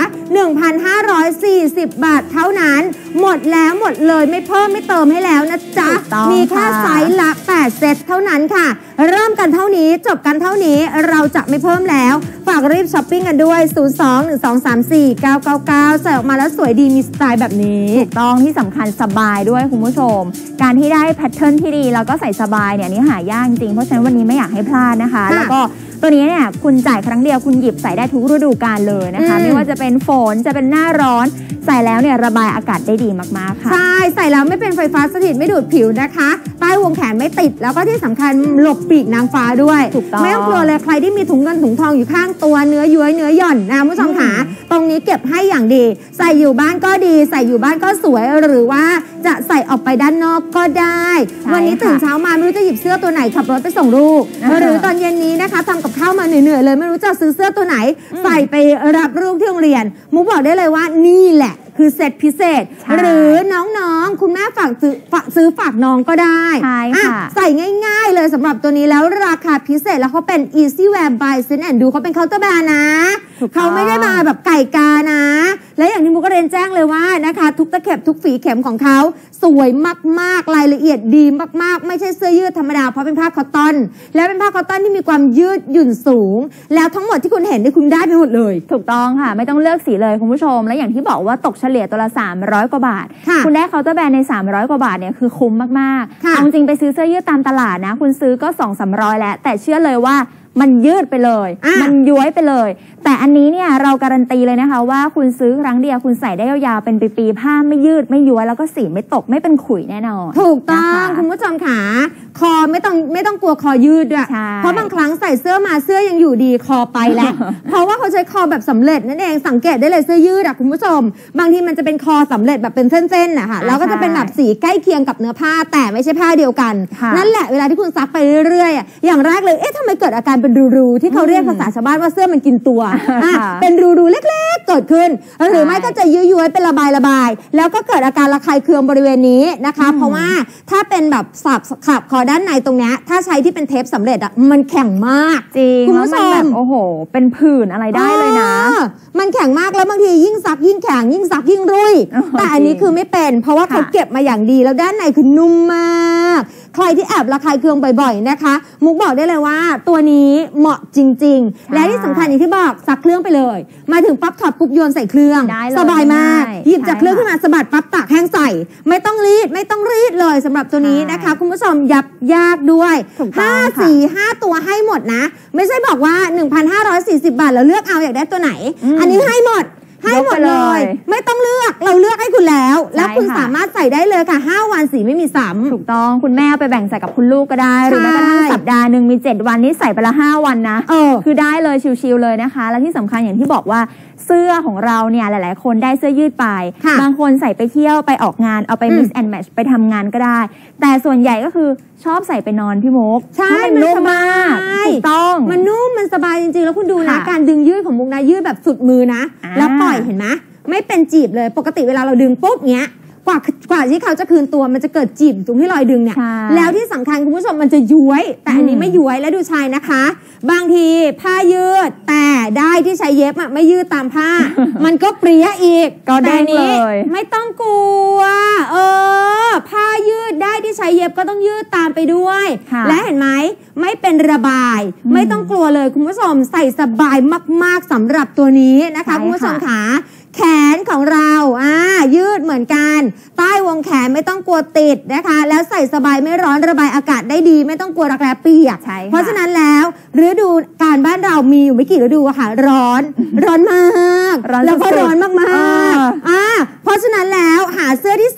1,540 บาทเท่านั้นหมดแล้วหมดเลยไม่เพิ่มไม่เติมให้แล้วนะจ๊ะมีแค่ไซส์ละ8เซตเท่านั้นค่ะเริ่มกันเท่านี้จบกันเท่านี้เราจะไม่เพิ่มแล้วฝากรีบช้อปปิ้งกันด้วย 02-1234-999 ใส่ออกมาแล้วสวยดีมีสไตล์แบบนี้ถูกต้องที่สำคัญสบายด้วยคุณผู้ชมการที่ได้แพทเทิร์นที่ดีแล้วก็ใส่สบายเนี่ยนี่หายากจริงเพราะฉะนั้นวันนี้ไม่อยากให้พลาดนะคะแล้วก็ตัวนี้เนี่ยคุณจ่ายครั้งเดียวคุณหยิบใส่ได้ทุกฤดูกาลเลยนะคะไม่ว่าจะเป็นฝนจะเป็นหน้าร้อนใส่แล้วเนี่ยระบายอากาศได้ดีมากๆค่ะใช่ใส่แล้วไม่เป็นไฟฟ้าสถิตไม่ดูดผิวนะคะใต้วงแขนไม่ติดแล้วก็ที่สำคัญหลบปีกนางฟ้าด้วยไม่ต้องกลัวเลยใครที่มีถุงเงินถุงทองอยู่ข้างตัวเนื้อย้วยเนื้อหย่อนนะผู้ชมขาตรงนี้เก็บให้อย่างดีใส่อยู่บ้านก็ดีใส่อยู่บ้านก็สวยหรือว่าจะใส่ออกไปด้านนอกก็ได้วันนี้ตื่นเช้ามาไม่รู้จะหยิบเสื้อตัวไหนขับรถไปส่งลูกหรือตอนเย็นนี้นะคะทำกับข้าวมาเหนื่อยๆเลยไม่รู้จะซื้อเสื้อตัวไหนใส่ไปรับลูกที่โรงเรียนมุกบอกได้เลยว่านี่แหละคือเซตพิเศษหรือน้องๆคุณแม่ฝากซื้อฝากน้องก็ได้ใส่ง่ายๆเลยสำหรับตัวนี้แล้วราคาพิเศษแล้วเขาเป็น Easy Wear by Sen and Do เขาเป็นเคาน์เตอร์แบรนด์นะเขาไม่ได้มาแบบไก่กานะและอย่างที่มุกก็เรียนแจ้งเลยว่านะคะทุกตะเข็บทุกฝีเข็มของเขาสวยมากๆรายละเอียดดีมากๆไม่ใช่เสื้อยืดธรรมดาเพราะเป็นผ้าคอตตอนแล้วเป็นผ้าคอตตอนที่มีความยืดหยุ่นสูงแล้วทั้งหมดที่คุณเห็นนี่คุณได้ไปหมดเลยถูกต้องค่ะไม่ต้องเลือกสีเลยคุณผู้ชมและอย่างที่บอกว่าตกเฉลี่ยตัวละ300 กว่าบาทคุณได้เคาน์เตอร์แบรนด์ใน300 กว่าบาทเนี่ยคือคุ้มมากๆเอาจริงไปซื้อเสื้อยืดตามตลาดนะคุณซื้อก็200-300แล้วแต่เชื่อเลยว่ามันยืดไปเลยมันย้วยไปเลยแต่อันนี้เนี่ยเราการันตีเลยนะคะว่าคุณซื้อครั้งเดียวคุณใส่ได้ยาวๆเป็นปีๆผ้าไม่ยืดไม่ย้วยแล้วก็สีไม่ตกไม่เป็นขุยแน่นอนถูกต้องคุณผู้ชมค่ะคอไม่ต้องกลัวคอยืดด้วยเพราะบางครั้งใส่เสื้อมาเสื้อยังอยู่ดีคอไปแล้ว เพราะว่าเขาใช้คอแบบสำเร็จนั่นเองสังเกตได้เลยเสื้อยืดอะคุณผู้ชมบางทีมันจะเป็นคอสำเร็จแบบเป็นเส้นๆนะคะแล้วก็จะเป็นแบบสีใกล้เคียงกับเนื้อผ้าแต่ไม่ใช่ผ้าเดียวกันนั่นแหละเวลาที่คุณซักไปเรื่อยๆอย่างแรกเลยทำไมเกิดอาการเป็นรูๆที่เขาเรียกภาษาชาวบ้านว่าเสื้อมันกินตัวเป็นรูๆเล็กๆเกิดขึ้นหรือไม่ก็จะย้วยๆเป็นระบายแล้วก็เกิดอาการระคายเคืองบริเวณนี้นะคะเพราะว่าถ้าเป็นแบบสับคอด้านในตรงนี้ถ้าใช้ที่เป็นเทปสำเร็จอ่ะมันแข็งมากจริงคุณผู้ชมแบบโอ้โหเป็นผื่นอะไรได้เลยนะมันแข็งมากแล้วบางทียิ่งซักยิ่งแข็งยิ่งซักยิ่งรุ่ยแต่อันนี้คือไม่เป็นเพราะว่าเขาเก็บมาอย่างดีแล้วด้านในคือนุ่มมากใครที่แอบระคายเคืองบ่อยๆนะคะมุกบอกได้เลยว่าตัวนี้เหมาะจริงๆและที่สำคัญอย่างที่บอกซักเครื่องไปเลยมาถึงปั๊บถอดปุ๊บโยนใส่เครื่องสบายมากหยิบจากเครื่องขึ้นมาสะบัดปั๊บตากแห้งใส่ไม่ต้องรีดเลยสำหรับตัวนี้นะคะคุณผู้ชมยับยากด้วย5 สี 5 ตัวให้หมดนะไม่ใช่บอกว่า 1,540 บาทแล้วเลือกเอาอยากได้ตัวไหนอันนี้ให้หมดเลยไม่ต้องเลือกเราเลือกให้คุณแล้วคุณสามารถใส่ได้เลยค่ะ5 วันสีไม่มีซ้ำถูกต้องคุณแม่ไปแบ่งใส่กับคุณลูกก็ได้หรือแม้กระทั่งสัปดาห์หนึ่งมี7 วันนี้ใส่ไปละ5 วันนะคือได้เลยชิวๆเลยนะคะและที่สำคัญอย่างที่บอกว่าเสื้อของเราเนี่ยหลายๆคนได้เสื้อยืดไปบางคนใส่ไปเที่ยวไปออกงานเอาไป mix and match ไปทำงานก็ได้แต่ส่วนใหญ่ก็คือชอบใส่ไปนอนพี่มุกใช่มันนุ่มมากถูกต้องมันนุ่มมันสบายจริงๆแล้วคุณดูนะการดึงยืดของมุกนะยืดแบบสุดมือนะแล้วปล่อยเห็นไหมไม่เป็นจีบเลยปกติเวลาเราดึงปุ๊บเงี้ยกว่าที่เขาจะคืนตัวมันจะเกิดจีบตรงที่รอยดึงเนี่ยแล้วที่สำคัญคุณผู้ชมมันจะย้วยแต่อันนี้ไม่ย้วยและดูชายนะคะบางทีผ้ายืดแต่ได้ที่ใช้เย็บอ่ะไม่ยืดตามผ้า มันก็เปรี้ยอีกก็ได้เลยไม่ต้องกลัวผ้ายืดได้ที่ใช้เย็บก็ต้องยืดตามไปด้วยและเห็นไหมไม่เป็นระบายไม่ต้องกลัวเลยคุณผู้ชมใส่สบายมากๆสำหรับตัวนี้นะคะคุณผู้ชมค่ะแขนของเรายืดเหมือนกันใต้วงแขนไม่ต้องกลัวติดนะคะแล้วใส่สบายไม่ร้อนระบายอากาศได้ดีไม่ต้องกลัวรักแร้เปียกเพราะฉะนั้นแล้วฤดูการบ้านเรามีอยู่ไม่กี่ฤดูอะค่ะร้อนมากแล้วก็ร้อนมากๆเพราะฉะนั้นแล้วหาเสื้อที่ใส่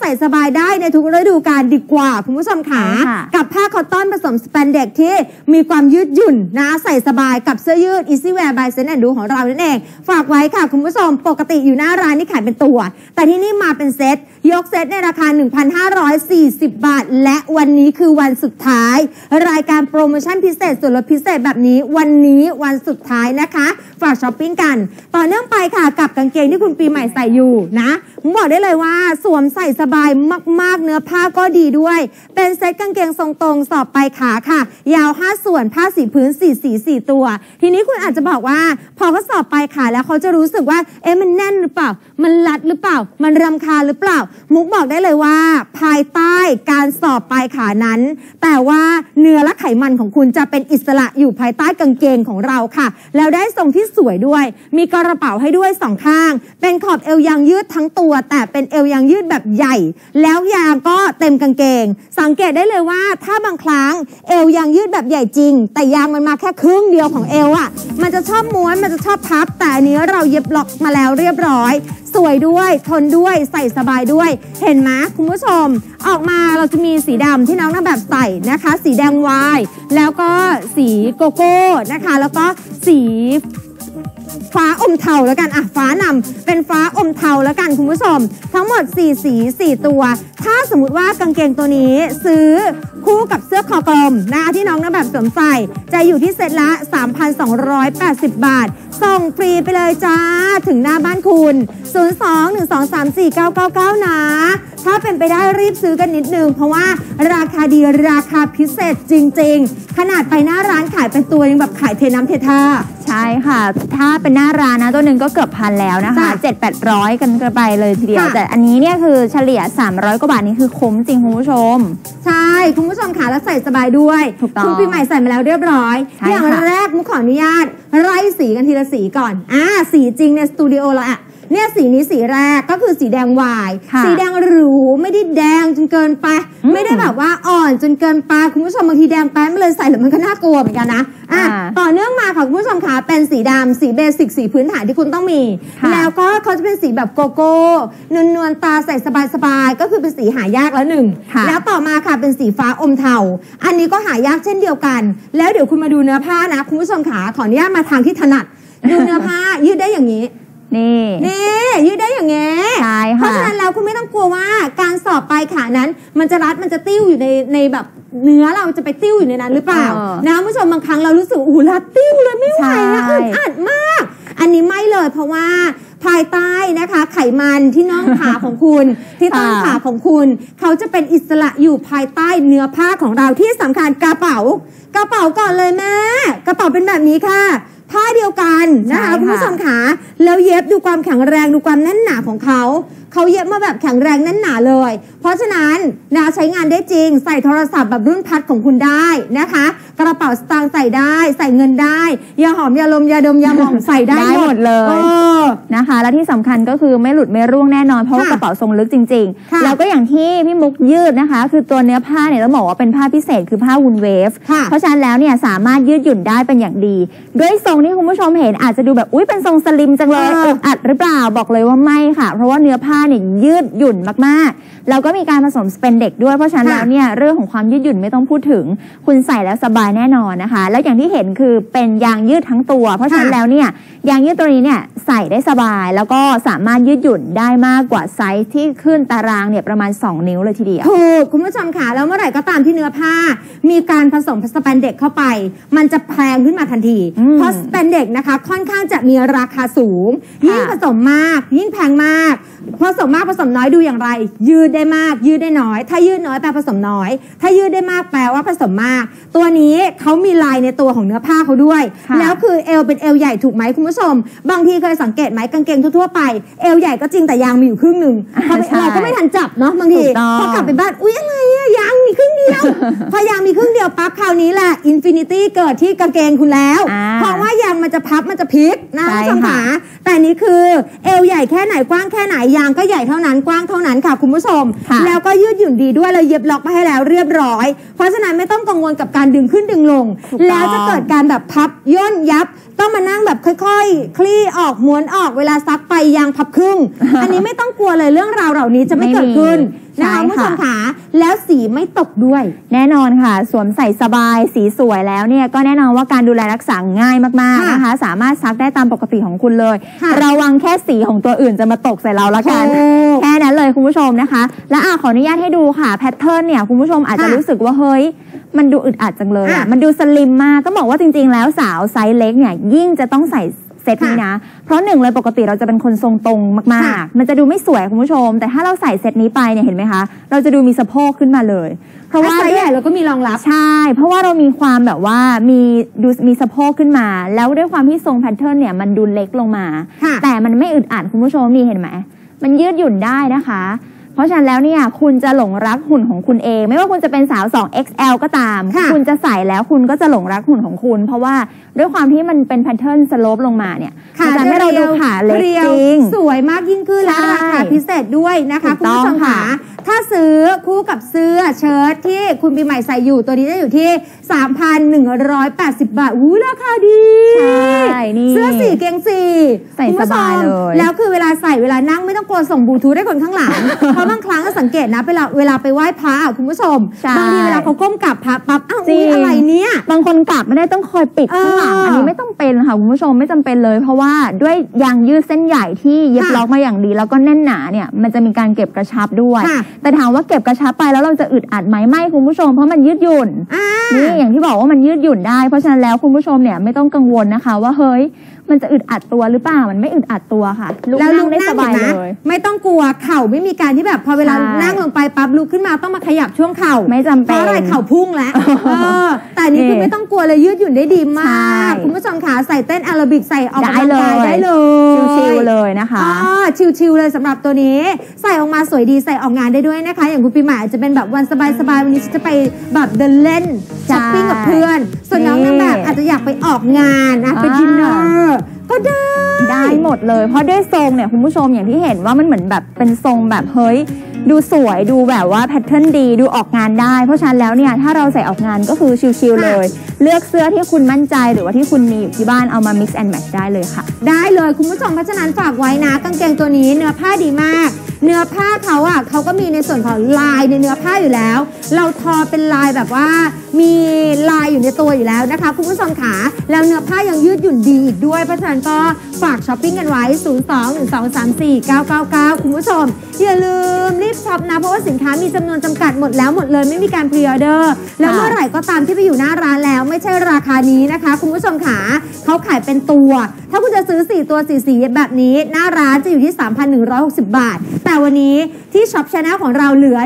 ส่สบายได้ในทุกฤดูกาลดีกว่าคุณผู้ชมค่ะกับผ้าคอตตอนผสมสแปนเด็กที่มีความยืดหยุ่นนะใส่สบายกับเสื้อยืด Easy Wear by Sense and Do ของเรานั่นเองฝากไว้ค่ะคุณผู้ชมปกติอยู่หน้าร้านนี่ขายเป็นตัวแต่ที่นี่มาเป็นเซตยกเซตในราคา 1,540 บาทและวันนี้คือวันสุดท้ายรายการโปรโมชั่นพิเศษส่วนลดพิเศษแบบนี้วันนี้วันสุดท้ายนะคะฝากช้อปปิ้งกันต่อเนื่องไปค่ะกับกางเกงที่คุณปีใหม่ใส่อยู่นะผมบอกได้เลยว่าสวมใส่สบายมากๆเนื้อผ้าก็ดีด้วยเป็นเซตกางเกงทรงตรงสอบปลายขาค่ะยาว5ส่วนผ้าสีพื้น4สี4ตัวทีนี้คุณอาจจะบอกว่าพอเขาสอบปลายขาแล้วเขาจะรู้สึกว่ามันแน่นหรือเปล่ามันรัดหรือเปล่ามันรำคาญหรือเปล่ามุกบอกได้เลยว่าภายใต้การสอบปลายขานั้นแต่ว่าเนื้อและไขมันของคุณจะเป็นอิสระอยู่ภายใต้กางเกงของเราค่ะแล้วได้ทรงที่สวยด้วยมีกระเป๋าให้ด้วย2ข้างเป็นขอบเอวยางยืดทั้งตัวแต่เป็นเอวยางยืดแบบใหญ่แล้วยางก็เต็มกางเกงสังเกตได้เลยว่าถ้าบางครั้งเอวยางยืดแบบใหญ่จริงแต่ยางมันมาแค่ครึ่งเดียวของเอวอ่ะมันจะชอบม้วนมันจะชอบพับแต่อันนี้เราเย็บล็อกมาแล้วเรียบร้อยสวยด้วยทนด้วยใส่สบายด้วยเห็นไหมคุณผู้ชมออกมาเราจะมีสีดำที่น้องนางแบบใส่นะคะสีแดงวายแล้วก็สีโกโก้นะคะแล้วก็สีฟ้าอมเทาแล้วกันฟ้านำเป็นฟ้าอมเทาแล้วกันคุณผู้ชมทั้งหมด4สี4ตัวถ้าสมมุติว่ากางเกงตัวนี้ซื้อคู่กับเสื้อคอกลมนะคะที่น้องนางแบบสวมใส่จะอยู่ที่เซตละ 3,280 บาทส่งฟรีไปเลยจ้าถึงหน้าบ้านคุณ02-1234999นะถ้าเป็นไปได้รีบซื้อกันนิดนึงเพราะว่าราคาดีราคาพิเศษจริงๆขนาดไปหน้าร้านขายเป็นตัวยังแบบขายเทน้ำเทท่าใช่ค่ะถ้าเป็นหน้าร้านนะตัวหนึ่งก็เกือบพันแล้วนะคะ700-800กันไปเลยทีเดียวแต่อันนี้เนี่ยคือเฉลี่ย300 กว่าบาทนี่คือคุ้มจริงคุณผู้ชมใช่คุณผู้ชมค่ะแล้วใส่สบายด้วยคุณปีใหม่ใส่มาแล้วเรียบร้อยอย่างแรกมุกขออนุญาตไล่สีกันทีละสีก่อนสีจริงในสตูดิโอเราเนี่ยสีนี้สีแรกก็คือสีแดงวายสีแดงหรูไม่ได้แดงจนเกินไปไม่ได้แบบว่าอ่อนจนเกินไปคุณผู้ชมบางทีแดงไปไม่เลยใส่แล้วมันก็น่ากลัวเหมือนกันนะต่อเนื่องมาค่ะคุณผู้ชมค่ะเป็นสีดำสีเบสิกสีพื้นฐานที่คุณต้องมีแล้วก็เขาจะเป็นสีแบบโกโก้นวลตาใส่สบายๆก็คือเป็นสีหายากแล้วหนึ่งแล้วต่อมาค่ะเป็นสีฟ้าอมเทาอันนี้ก็หายากเช่นเดียวกันแล้วเดี๋ยวคุณมาดูเนื้อผ้านะคุณผู้ชมค่ะขออนุญาตมาทางที่ถนัดดูเนื้อผ้ายืดได้อย่างนี้นี่ยืดได้อย่างเงี้ยใช่ค่ะเพราะฉะนั้นแล้วคุณไม่ต้องกลัวว่าการสอบปลายขานั้นมันจะรัดมันจะติ้วอยู่ในแบบเนื้อเราจะไปติ้วอยู่ในนั้นหรือเปล่านะผู้ชมบางครั้งเรารู้สึกรัดติ้วเลยไม่ไหวอึดอัดมากอันนี้ไม่เลยเพราะว่าภายใต้นะคะไขมันที่น่องขาของคุณที่ต้นขาของคุณเขาจะเป็นอิสระอยู่ภายใต้เนื้อผ้าของเราที่สำคัญกระเป๋าก่อนเลยแม่กระเป๋าเป็นแบบนี้ค่ะผ้าเดียวกันนะคะคุณผู้ชมขาแล้วเย็บดูความแข็งแรงดูความแน่นหนาของเขาเย็บมาแบบแข็งแรงแน่นหนาเลยเพราะฉะนั้นใช้งานได้จริงใส่โทรศัพท์แบบรุ่นพัดของคุณได้นะคะกระเป๋าสตางค์ใส่ได้ใส่เงินได้ยาหอมยาลมยาดมยาหมองใส่ได้หมดเลยนะคะและที่สำคัญก็คือไม่หลุดไม่ร่วงแน่นอนเพราะว่ากระเป๋าทรงลึกจริงๆแล้วก็อย่างที่พี่มุกยืดนะคะคือตัวเนื้อผ้าเนี่ยต้องบอกว่าเป็นผ้าพิเศษคือผ้าวูลเวฟเพราะฉะนั้นแล้วเนี่ยสามารถยืดหยุ่นได้เป็นอย่างดีด้วยทรงที่คุณผู้ชมเห็นอาจจะดูแบบอุ๊ยเป็นทรงสลิมจังเลยอึดอัดหรือเปล่าบอกเลยว่าไม่ค่ะเพราะว่าเนื้อผ้าเนี่ยยืดหยุ่นมากๆแล้วก็มีการผสมสเปนเด็กด้วยเพราะฉะนั้นแล้วเนี่ยเรื่องของความยืดหยุ่นไม่ต้องพูดถึงคุณใส่แล้วสบายแน่นอนนะคะแล้วอย่างที่เห็นคือเป็นยางยืดทั้งตัวเพราะฉะนั้นแล้วเนี่ยยางยืดตัวนี้เนี่ยใส่ได้สบายแล้วก็สามารถยืดหยุ่นได้มากกว่าไซส์ที่ขึ้นตารางเนี่ยประมาณ2 นิ้วเลยทีเดียวถูกคุณผู้ชมค่ะแล้วเมื่อไหร่ก็ตามที่เนื้อผ้ามีการผสมสเปนเด็กเข้าไปมันจะแพงขึ้นมาทันทีเพราะสเปนเด็กนะคะค่อนข้างจะมีราคาสูงยิ่งผสมมากยิ่งแพงมากผสมมากผสมน้อยดูอย่างไรยืดได้มากยืดได้น้อยถ้ายืดน้อยแปลผสมน้อยถ้ายืดได้มากแปลว่าผสมมากตัวนี้เขามีลายในตัวของเนื้อผ้าเขาด้วยแล้วคือเอวเป็นเอวใหญ่ถูกไหมคุณผู้ชมบางทีเคยสังเกตไหมกางเกงทั่วๆไปเอวใหญ่ก็จริงแต่ยางมีอยู่ครึ่งหนึ่งเราก็ไม่ทันจับเนาะบางทีพอกลับไปบ้านอุ๊ยอะไรอะยางมีครึ่งเดียวพอยางมีครึ่งเดียวปั๊บคราวนี้แหละอินฟินิตี้เกิดที่กางเกงคุณแล้วเพราะว่ายางมันจะพับมันจะพลิกนะคุณผู้ชมค่ะแต่นี้คือเอวใหญ่แค่ไหนกว้างแค่ไหนยางก็ใหญ่เท่านั้นกว้างเท่านั้นค่ะคุณผู้ชมแล้วก็ยืดหยุ่นดีด้วยเราเย็บล็อกมาให้แล้วเรียบร้อยเพราะฉะนั้นไม่ต้องกังวลกับการดึงขึ้นดึงลงแล้วจะเกิดการแบบพับย่นยับต้องมานั่งแบบค่อยๆคลี่ออกม้วนออกเวลาซักไปยางพับครึ่ง อันนี้ไม่ต้องกลัวเลยเรื่องราวเหล่านี้จะไม่เกิดขึ้นนะคะผู้ชมขาแล้วสีไม่ตกด้วยแน่นอนค่ะสวมใส่สบายสีสวยแล้วเนี่ยก็แน่นอนว่าการดูแลรักษาง่ายมากๆนะคะสามารถซักได้ตามปกติของคุณเลยระวังแค่สีของตัวอื่นจะมาตกใส่เราละกันแค่นั้นเลยคุณผู้ชมนะคะและขออนุญาตให้ดูค่ะแพทเทิร์นเนี่ยคุณผู้ชมอาจจะรู้สึกว่าเฮ้ยมันดูอึดอัดจังเลยมันดูสลิมมากต้องบอกว่าจริงๆแล้วสาวไซส์เล็กเนี่ยยิ่งจะต้องใส่เซตนี้นะเพราะหนึ่งเลยปกติเราจะเป็นคนทรงตรงมากๆมันจะดูไม่สวยคุณผู้ชมแต่ถ้าเราใส่เซตนี้ไปเนี่ยเห็นไหมคะเราจะดูมีสะโพกขึ้นมาเลยเพราะว่าไซส์ใหญ่เราก็มีรองรับใช่เพราะว่าเรามีความแบบว่ามีสะโพกขึ้นมาแล้วด้วยความที่ทรงแพทเทิร์นเนี่ยมันดูเล็กลงมาแต่มันไม่อึดอัดคุณผู้ชมนี่เห็นไหมมันยืดหยุ่นได้นะคะเพราะฉะนั้นแล้วเนี่ยคุณจะหลงรักหุ่นของคุณเองไม่ว่าคุณจะเป็นสาว 2XL ก็ตามคุณจะใส่แล้วคุณก็จะหลงรักหุ่นของคุณเพราะว่าด้วยความที่มันเป็นแพทเทิร์นสโลปลงมาเนี่ยจะทำให้เราดูขาเล็กจริงสวยมากยิ่งขึ้นและราคาพิเศษด้วยนะคะคุณผู้ชมค่ะถ้าซื้อคู่กับเสื้อเชิ้ตที่คุณปีใหม่ใส่อยู่ตัวนี้จะอยู่ที่ 3,180 บาทราคาดีใช่นี่เสื้อสีเกงสีใส่สบายเลยแล้วคือเวลาใส่เวลานั่งไม่ต้องกลัวส่งบลูทูธให้คนข้างหลังเพราะบางครั้งก็สังเกตนะเวลาไปไหว้พระคุณผู้ชมบางทีเวลาเขาก้มกราบพระปั๊บอ้าวอะไรเนี่ยบางคนกราบไม่ได้ต้องคอยปิดข้างหลังอันนี้ไม่ต้องเป็นค่ะคุณผู้ชมไม่จำเป็นเลยเพราะว่าด้วยยางยืดเส้นใหญ่ที่เย็บล็อกมาอย่างดีแล้วก็แน่นหนาเนี่ยมันจะมีการเก็บกระชับด้วยแต่ถามว่าเก็บกระชับไปแล้วเราจะอึดอัดไหมไม่คุณผู้ชมเพราะมันยืดหยุ่นนี่อย่างที่บอกว่ามันยืดหยุ่นได้เพราะฉะนั้นแล้วคุณผู้ชมเนี่ยไม่ต้องกังวลนะคะว่าเฮ้ยมันจะอึดอัดตัวหรือเปล่ามันไม่อึดอัดตัวค่ะแล้วลุกได้สบายเลยไม่ต้องกลัวเข่าไม่มีการที่แบบพอเวลานั่งลงไปปั๊บลุกขึ้นมาต้องมาขยับช่วงเข่าไม่จำเป็นเพราะอะไรเข่าพุ่งแล้วแต่นี้คือไม่ต้องกลัวเลยยืดหยุ่นได้ดีมากคุณผู้ชมขาใส่เต้นแอโรบิกใส่ออกกำลังกายได้เลยชิลๆเลยนะคะชิลๆเลยสำหรับตัวนี้ใส่ออกมาสวยดีใส่ออกงานได้ด้วยนะคะอย่างคุณปีใหม่อาจจะเป็นแบบวันสบายๆวันนี้จะไปแบบเดินเล่นช้อปปิ้งกับเพื่อนส่วนน้องนางแบบอาจจะอยากไปออกงานนะไปดินเนอร์ก็ได้หมดเลยเพราะด้วยทรงเนี่ยคุณผู้ชมอย่างที่เห็นว่ามันเหมือนแบบเป็นทรงแบบเฮ้ยดูสวยดูแบบว่าแพทเทิร์นดีดูออกงานได้เพราะฉะนั้นแล้วเนี่ยถ้าเราใส่ออกงานก็คือชิลๆเลยเลือกเสื้อที่คุณมั่นใจหรือว่าที่คุณมีอยู่ที่บ้านเอามา mix and match ได้เลยค่ะได้เลยคุณผู้ชมเพราะฉะนั้นฝากไว้นะกางเกงตัวนี้เนื้อผ้าดีมากเนื้อผ้าเขาก็มีในส่วนของลายในเนื้อผ้าอยู่แล้วเราทอเป็นลายแบบว่ามีลายอยู่ในตัวอยู่แล้วนะคะคุณผู้ชมขาแล้วเนื้อผ้ายังยืดหยุ่นดีอีกด้วยเพราะฉะนั้นก็ฝากช้อปปิ้งกันไว้ 02-1234-999 คุณผู้ชมอย่าลืมรีบช็อปนะเพราะว่าสินค้ามีจำนวนจำกัดหมดแล้วหมดเลยไม่มีการพรีออเดอร์แล้วเมื่อไหร่ก็ตามที่ไปอยู่หน้าร้านแล้วไม่ใช่ราคานี้นะคะคุณผู้ชมขาเขาขายเป็นตัวถ้าคุณจะซื้อ4ตัว4สีแบบนี้หน้าร้านจะอยู่ที่ 3,160 บาทแต่วันนี้ที่ช็อปชาแนลของเราเหลือ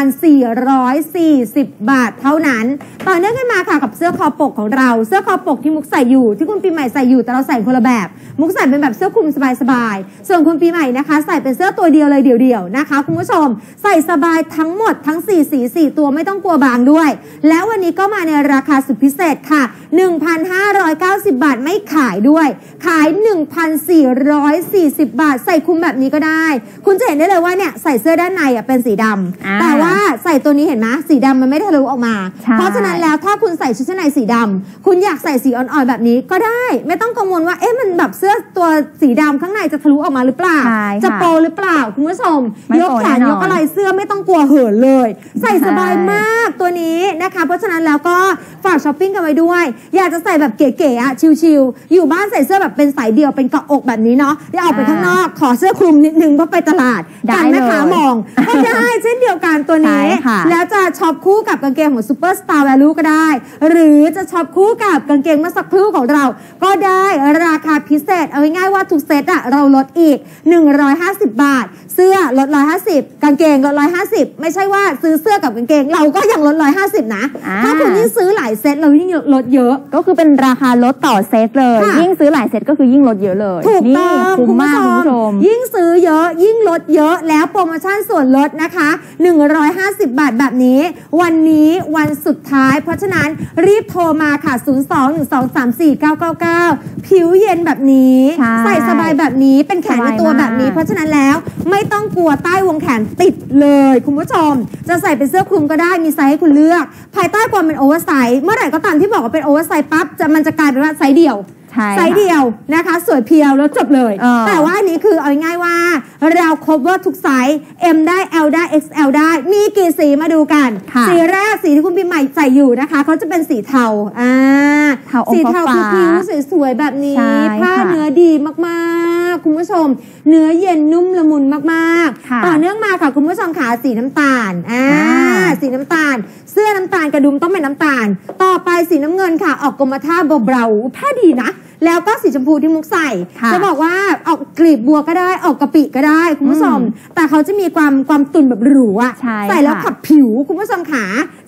1,440 บาทเท่านั้นต่อเนื่องกันมาค่ะกับเสื้อคอปกของเราเสื้อคอปกที่มุกใส่อยู่ที่คุณปีใหม่ใส่อยู่แต่เราใส่คนละแบบมุกใส่เป็นแบบเสื้อคลุมสบายๆส่วนคุณปีใหม่นะคะใส่เป็นเสื้อตัวเดียวเลยเดี่ยวๆนะคะคุณผู้ชมใส่สบายทั้งหมดทั้ง4สี4ตัวไม่ต้องกลัวบางด้วยแล้ววันนี้ก็มาในราคาสุดพิเศษค่ะ 1,590 บาทไม่ขายด้วยขาย 1,440 บาทใส่คลุมแบบนี้ก็ได้คุณจะเห็นได้เลยว่าเนี่ยใส่เสื้อด้านในเป็นสีดำแต่ว่าใส่ตัวนี้เห็นไหมสีดำมันไม่ทะลุออกมาเพราะฉะนั้นแล้วถ้าคุณใส่ชุดชั้นในสีดำคุณอยากใส่สีอ่อนๆแบบนี้ก็ได้ไม่ต้องกังวลว่ามันแบบเสื้อตัวสีดำข้างในจะทะลุออกมาหรือเปล่าจะโปหรือเปล่าคุณผู้ชมยกแขนยกอะไรเสื้อไม่ต้องกลัวเหินเลยใส่สบายมากตัวนี้นะคะเพราะฉะนั้นแล้วก็ฝากช้อปปิ้งกันไว้ด้วยอยากจะใส่แบบเก๋ๆชิลๆอยู่บ้านใส่เสื้อแบบเป็นสายเดี่ยวเป็นเกาะอกแบบนี้เนาะได้ออกไปข้างนอกขอเสื้อคลุมนิดนึงเพราะไปตลาดกันแม่ค้ามองก็ได้เช่นเดียวกันตัวนี้แล้วจะช็อปคู่กับกางเกงของซูเปอร์สตาร์แวลูก็ได้หรือจะช็อปคู่กับกางเกงเมื่อสักครู่ของเราก็ได้ราคาพิเศษเอาง่ายๆว่าทุกเซตเราลดอีก150 บาทเสื้อลด150กางเกงลด150ไม่ใช่ว่าซื้อเสื้อกับกางเกงเราก็ยังลด150นะถ้าคุณยิ่งซื้อหลายเซตเรายิ่งลดเยอะก็คือเป็นราคาลดต่อเซตเลยยิ่งซื้อหลายเซตก็คือยิ่งลดเยอะเลยถูกต้องคุ้มมากคุณผู้ชมยิ่งซื้อเยอะยิ่งลดเยอะแล้วโปรโมชั่นส่วนลดนะคะ150 บาทแบบนี้วันนี้วันสุดท้ายเพราะฉะนั้นรีบโทรมาค่ะ 02-1234999 ผิวเย็นแบบนี้ใส่สบายแบบนี้เป็นแขนในตัวแบบนี้เพราะฉะนั้นแล้วไม่ต้องกลัวใต้วงแขนติดเลยคุณผู้ชมจะใส่เป็นเสื้อคลุมก็ได้มีไซส์ให้คุณเลือกภายใต้ความเป็นโอเวอร์ไซส์เมื่อไหร่ก็ตามที่บอกว่าเป็นโอเวอร์ไซส์ปั๊บมันจะกลายเป็นว่าไซส์เดี่ยวไซส์เดียวนะคะสวยเพียวแล้วจบเลยแต่ว่าอันนี้คือเอาง่ายๆว่าเราครบว่าทุกไซส์ M ได้ L ได้ XL ได้มีกี่สีมาดูกันสีแรกสีที่คุณปีใหม่ใส่อยู่นะคะเขาจะเป็นสีเทาสีเทาคือผิวสวยๆแบบนี้ผ้าเนื้อดีมากๆคุณผู้ชมเนื้อเย็นนุ่มละมุนมากๆต่อเนื่องมาค่ะคุณผู้ชมขาสีน้ำตาลสีน้ำตาลเสื้อน้ำตาลกระดุมต้องเป็นน้ำตาลต่อไปสีน้ำเงินค่ะออกกรมท่าเบาๆผ้าดีนะแล้วก็สีชมพูที่มุกใส่จะบอกว่าออกกลีบบัวก็ได้ออกกะปิก็ได้คุณผู้ชมแต่เขาจะมีความตุ่นแบบหรูอะใส่แล้วขับผิวคุณผู้ชมขา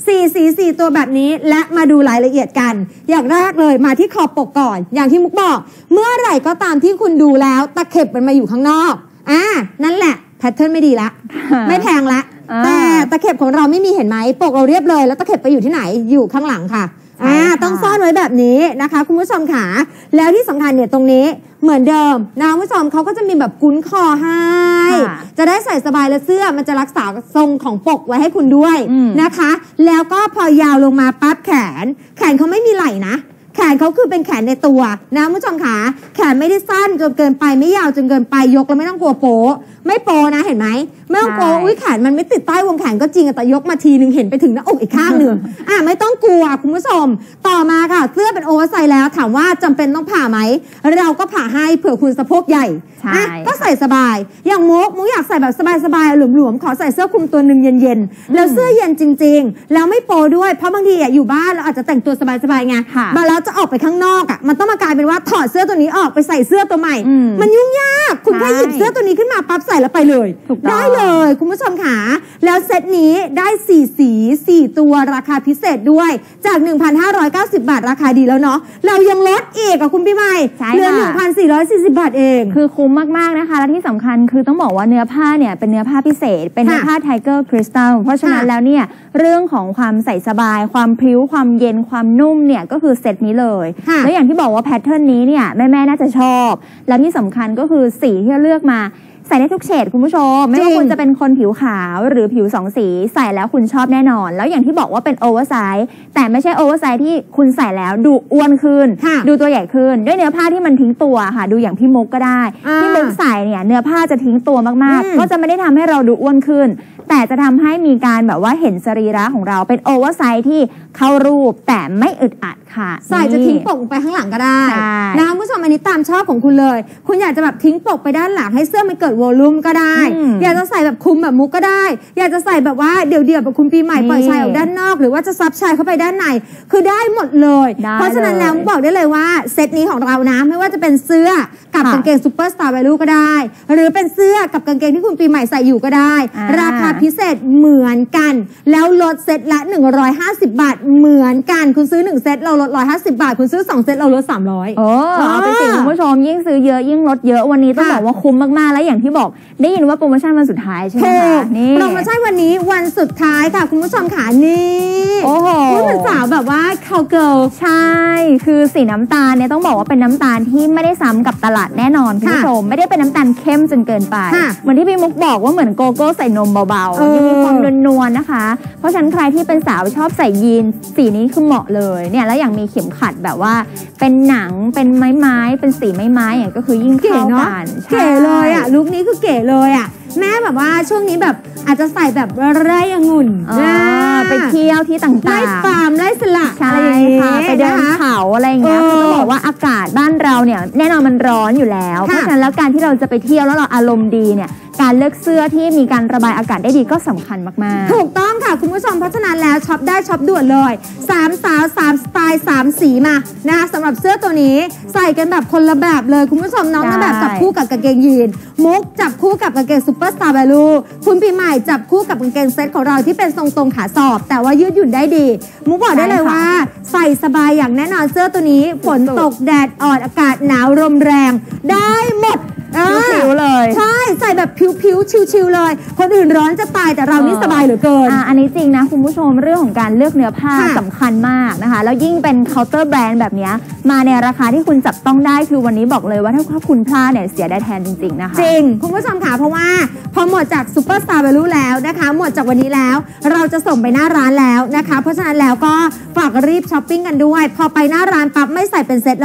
4 ตัวแบบนี้และมาดูรายละเอียดกันอย่างแรกเลยมาที่ขอบปกก่อนอย่างที่มุกบอกเมื่อไหร่ก็ตามที่คุณดูแล้วตะเข็บมันมาอยู่ข้างนอกนั่นแหละแพทเทิร์นไม่ดีละไม่แพงละแต่ตะเข็บของเราไม่มีเห็นไหมปกเราเรียบเลยแล้วตะเข็บไปอยู่ที่ไหนอยู่ข้างหลังค่ะต้องซ่อนไว้แบบนี้นะคะคุณผู้ชมขาแล้วที่สำคัญเนี่ยตรงนี้เหมือนเดิมนะคุณผู้ชมเขาก็จะมีแบบกุ้นคอให้จะได้ใส่สบายและเสื้อมันจะรักษาทรงของปกไว้ให้คุณด้วยนะคะแล้วก็พอยาวลงมาปั๊บแขนเขาไม่มีไหล่นะแขนเขาคือเป็นแขนในตัวนะคุณผู้ชมขาแขนไม่ได้สั้นจนเกินไปไม่ยาวจนเกินไปยกแล้วไม่ต้องกลัวโป๊ไม่โปนะเห็นไหมไม่ต้องโปอุ้ยแขนมันไม่ติดใต้วงแขนก็จริงแต่ยกมาทีนึงเห็นไปถึงหน้าอกอีกข้างหนึ่งไม่ต้องกลัวคุณผู้ชมต่อมาค่ะเสื้อเป็นโอเวอร์ไซส์แล้วถามว่าจำเป็นต้องผ่าไหมเราก็ผ่าให้เผื่อคุณสะโพกใหญ่ก็ใส่สบายอย่างมุกอยากใส่แบบสบายๆหลวมๆขอใส่เสื้อคลุมตัวหนึ่งเย็นๆแล้วเสื้อเย็นจริงๆแล้วไม่โปด้วยเพราะบางทีอยู่บ้านเราอาจจะแต่งตัวสบายๆไงมาแล้วจะออกไปข้างนอกมันต้องมากลายเป็นว่าถอดเสื้อตัวนี้ออกไปใส่เสื้อตัวใหม่มันยุ่งยากคุณแค่หยิบเสื้อตัวนี้ขึ้นมาปั๊บใส่แล้วไปเลยได้เลยคุณผู้ชมค่ะแล้วเซตนี้ได้4 สี4 ตัวราคาพิเศษด้วยจาก 1,590 บาทราคาดีแล้วเนาะเรายังลดอีกคุณพี่ใหม่เหลือ 1,440 บาทเองคือคุ้มมากๆนะคะและที่สำคัญคือต้องบอกว่าเนื้อผ้าเนี่ยเป็นเนื้อผ้าพิเศษเป็นเนื้อผ้าไทเกอร์คริสตัลเพราะฉะนั้นแล้วเนี่ยเรื่องของความใส่สบายความพริ้วความเย็นความนุ่มเนี่ยก็คือเซตนี้เลยแล้วอย่างที่บอกว่าแพทเทิร์นนี้เนี่ยแม่ๆน่าจะชอบและที่สำคัญก็คือสีที่เลือกมาใส่ได้ทุกเฉดคุณผู้ชมไม่ว่าคุณจะเป็นคนผิวขาวหรือผิว2 สีใส่แล้วคุณชอบแน่นอนแล้วอย่างที่บอกว่าเป็นโอเวอร์ไซส์แต่ไม่ใช่โอเวอร์ไซส์ที่คุณใส่แล้วดูอ้วนขึ้นดูตัวใหญ่ขึ้นด้วยเนื้อผ้าที่มันทิ้งตัวค่ะดูอย่างพี่มุกก็ได้พี่มุกใส่เนี่ยเนื้อผ้าจะทิ้งตัวมากๆก็จะไม่ได้ทำให้เราดูอ้วนขึ้นแต่จะทำให้มีการแบบว่าเห็นสรีระของเราเป็นโอเวอร์ไซส์ที่เข้ารูปแต่ไม่อึดอัดค่ะใส่จะทิ้งปกไปข้างหลังก็ได้นะคุณผู้ชมอันนี้ตามชอบของคุณเลยคุณอยากจะแบบทิ้งปกไปด้านหลังให้เสื้อมันเกิดวอลลุ่มก็ได้อยากจะใส่แบบคลุมแบบมุกก็ได้อยากจะใส่แบบว่าเดี่ยวๆแบบคุณปีใหม่ปล่อยชายออกด้านนอกหรือว่าจะซับชายเข้าไปด้านในคือได้หมดเลยเพราะฉะนั้นแล้วบอกได้เลยว่าเซตนี้ของเรานะไม่ว่าจะเป็นเสื้อกับกางเกงซูเปอร์สตาร์แวลูก็ได้หรือเป็นเสื้อกับกางเกงที่คุณปีใหม่ใส่อยู่ก็ได้ราคาพิเศษเหมือนกันแล้วลดเซตละ150 บาทเหมือนกันคุณซื้อ1 เซตเราลด150 บาทคุณซื้อ2 เซตเราลด300 เอาไปสิคุณผู้ชมยิ่งซื้อเยอะยิ่งลดเยอะวันนี้ต้องบอกว่าคุ้มมากๆแล้วอย่างที่บอกได้ยินว่าโปรโมชั่นวันสุดท้ายใช่ไหมคะนี่โปรโมชั่นวันนี้วันสุดท้ายค่ะคุณผู้ชมค่ะนี่โอ้โหผู้เป็นสาวแบบว่าคาวเกิลใช่คือสีน้ำตาลเนี่ยต้องบอกว่าเป็นน้ำตาลที่ไม่ได้ซ้ำกับตลาดแน่นอนคุณผู้ชมไม่ได้เป็นน้ำตาลเข้มจนเกินไปเหมือนที่พี่มุกบอกว่าเหมือนโกโก้ใส่นมเบาๆยังมีความนวลๆนะคะเพราะฉะนั้นใครที่เป็นสาวชอบใส่ยีนสีนี้คือเหมาะเลยเนี่ยแล้วอย่างมีเข็มขัดแบบว่าเป็นหนังเป็นไม้เป็นสีไม้อย่างก็คือยิ่งเข้ากันเก๋เลยอ่ะลุคนี้คือเก๋เลยอ่ะแม่แบบว่าช่วงนี้แบบอาจจะใส่แบบไร่องุ่นไปเที่ยวที่ต่างๆไร่ฟาร์มไร่สละใช่ค่ะไปเดินเขาอะไรอย่างเงี้ยคือต้องบอกว่าอากาศบ้านเราเนี่ยแน่นอนมันร้อนอยู่แล้วเพราะฉะนั้นแล้วการที่เราจะไปเที่ยวแล้วเราอารมณ์ดีเนี่ยการเลือกเสื้อที่มีการระบายอากาศได้ดีก็สำคัญมากๆถูกต้องค่ะคุณผู้ชมเพราะฉะนั้นแล้วช็อปได้ช็อปด่วนเลย3 สาว3 สไตล์3 สีมานะคะสำหรับเสื้อตัวนี้ใส่กันแบบคนละแบบเลยคุณผู้ชมน้องนางแบบจับคู่กับกางเกงยีนมุกจับคู่กับกางเกงซูเปอร์สตาร์แวลูคุณปีใหม่จับคู่กับกางเกงเซ็ตของเราที่เป็นทรงตรงขาสอบแต่ว่ายืดหยุ่นได้ดีมุกบอกได้เลยว่าใส่สบายอย่างแน่นอนเสื้อตัวนี้ฝนตกแดดอ่อนอากาศหนาวลมแรงได้หมดผิวเลยใช่ใส่แบบผิวชิวๆเลยคนอื่นร้อนจะตายแต่เรานี่สบายเหลือเกินอันนี้จริงนะคุณผู้ชมเรื่องของการเลือกเนื้อผ้าสำคัญมากนะคะแล้วยิ่งเป็นเคาน์เตอร์แบรนด์แบบนี้มาในราคาที่คุณจับต้องได้คือวันนี้บอกเลยว่าถ้าคุณพลาดเนี่ยเสียได้แทนจริงๆนะคะจริงคุณผู้ชมค่ะเพราะว่าพอหมดจากซูเปอร์สตาร์แวลูแล้วนะคะหมดจากวันนี้แล้วเราจะส่งไปหน้าร้านแล้วนะคะเพราะฉะนั้นแล้วก็ฝากรีบช้อปปิ้งกันด้วยพอไปหน้าร้านปั๊บไม่ใส่เป็นเซตแล้วนะ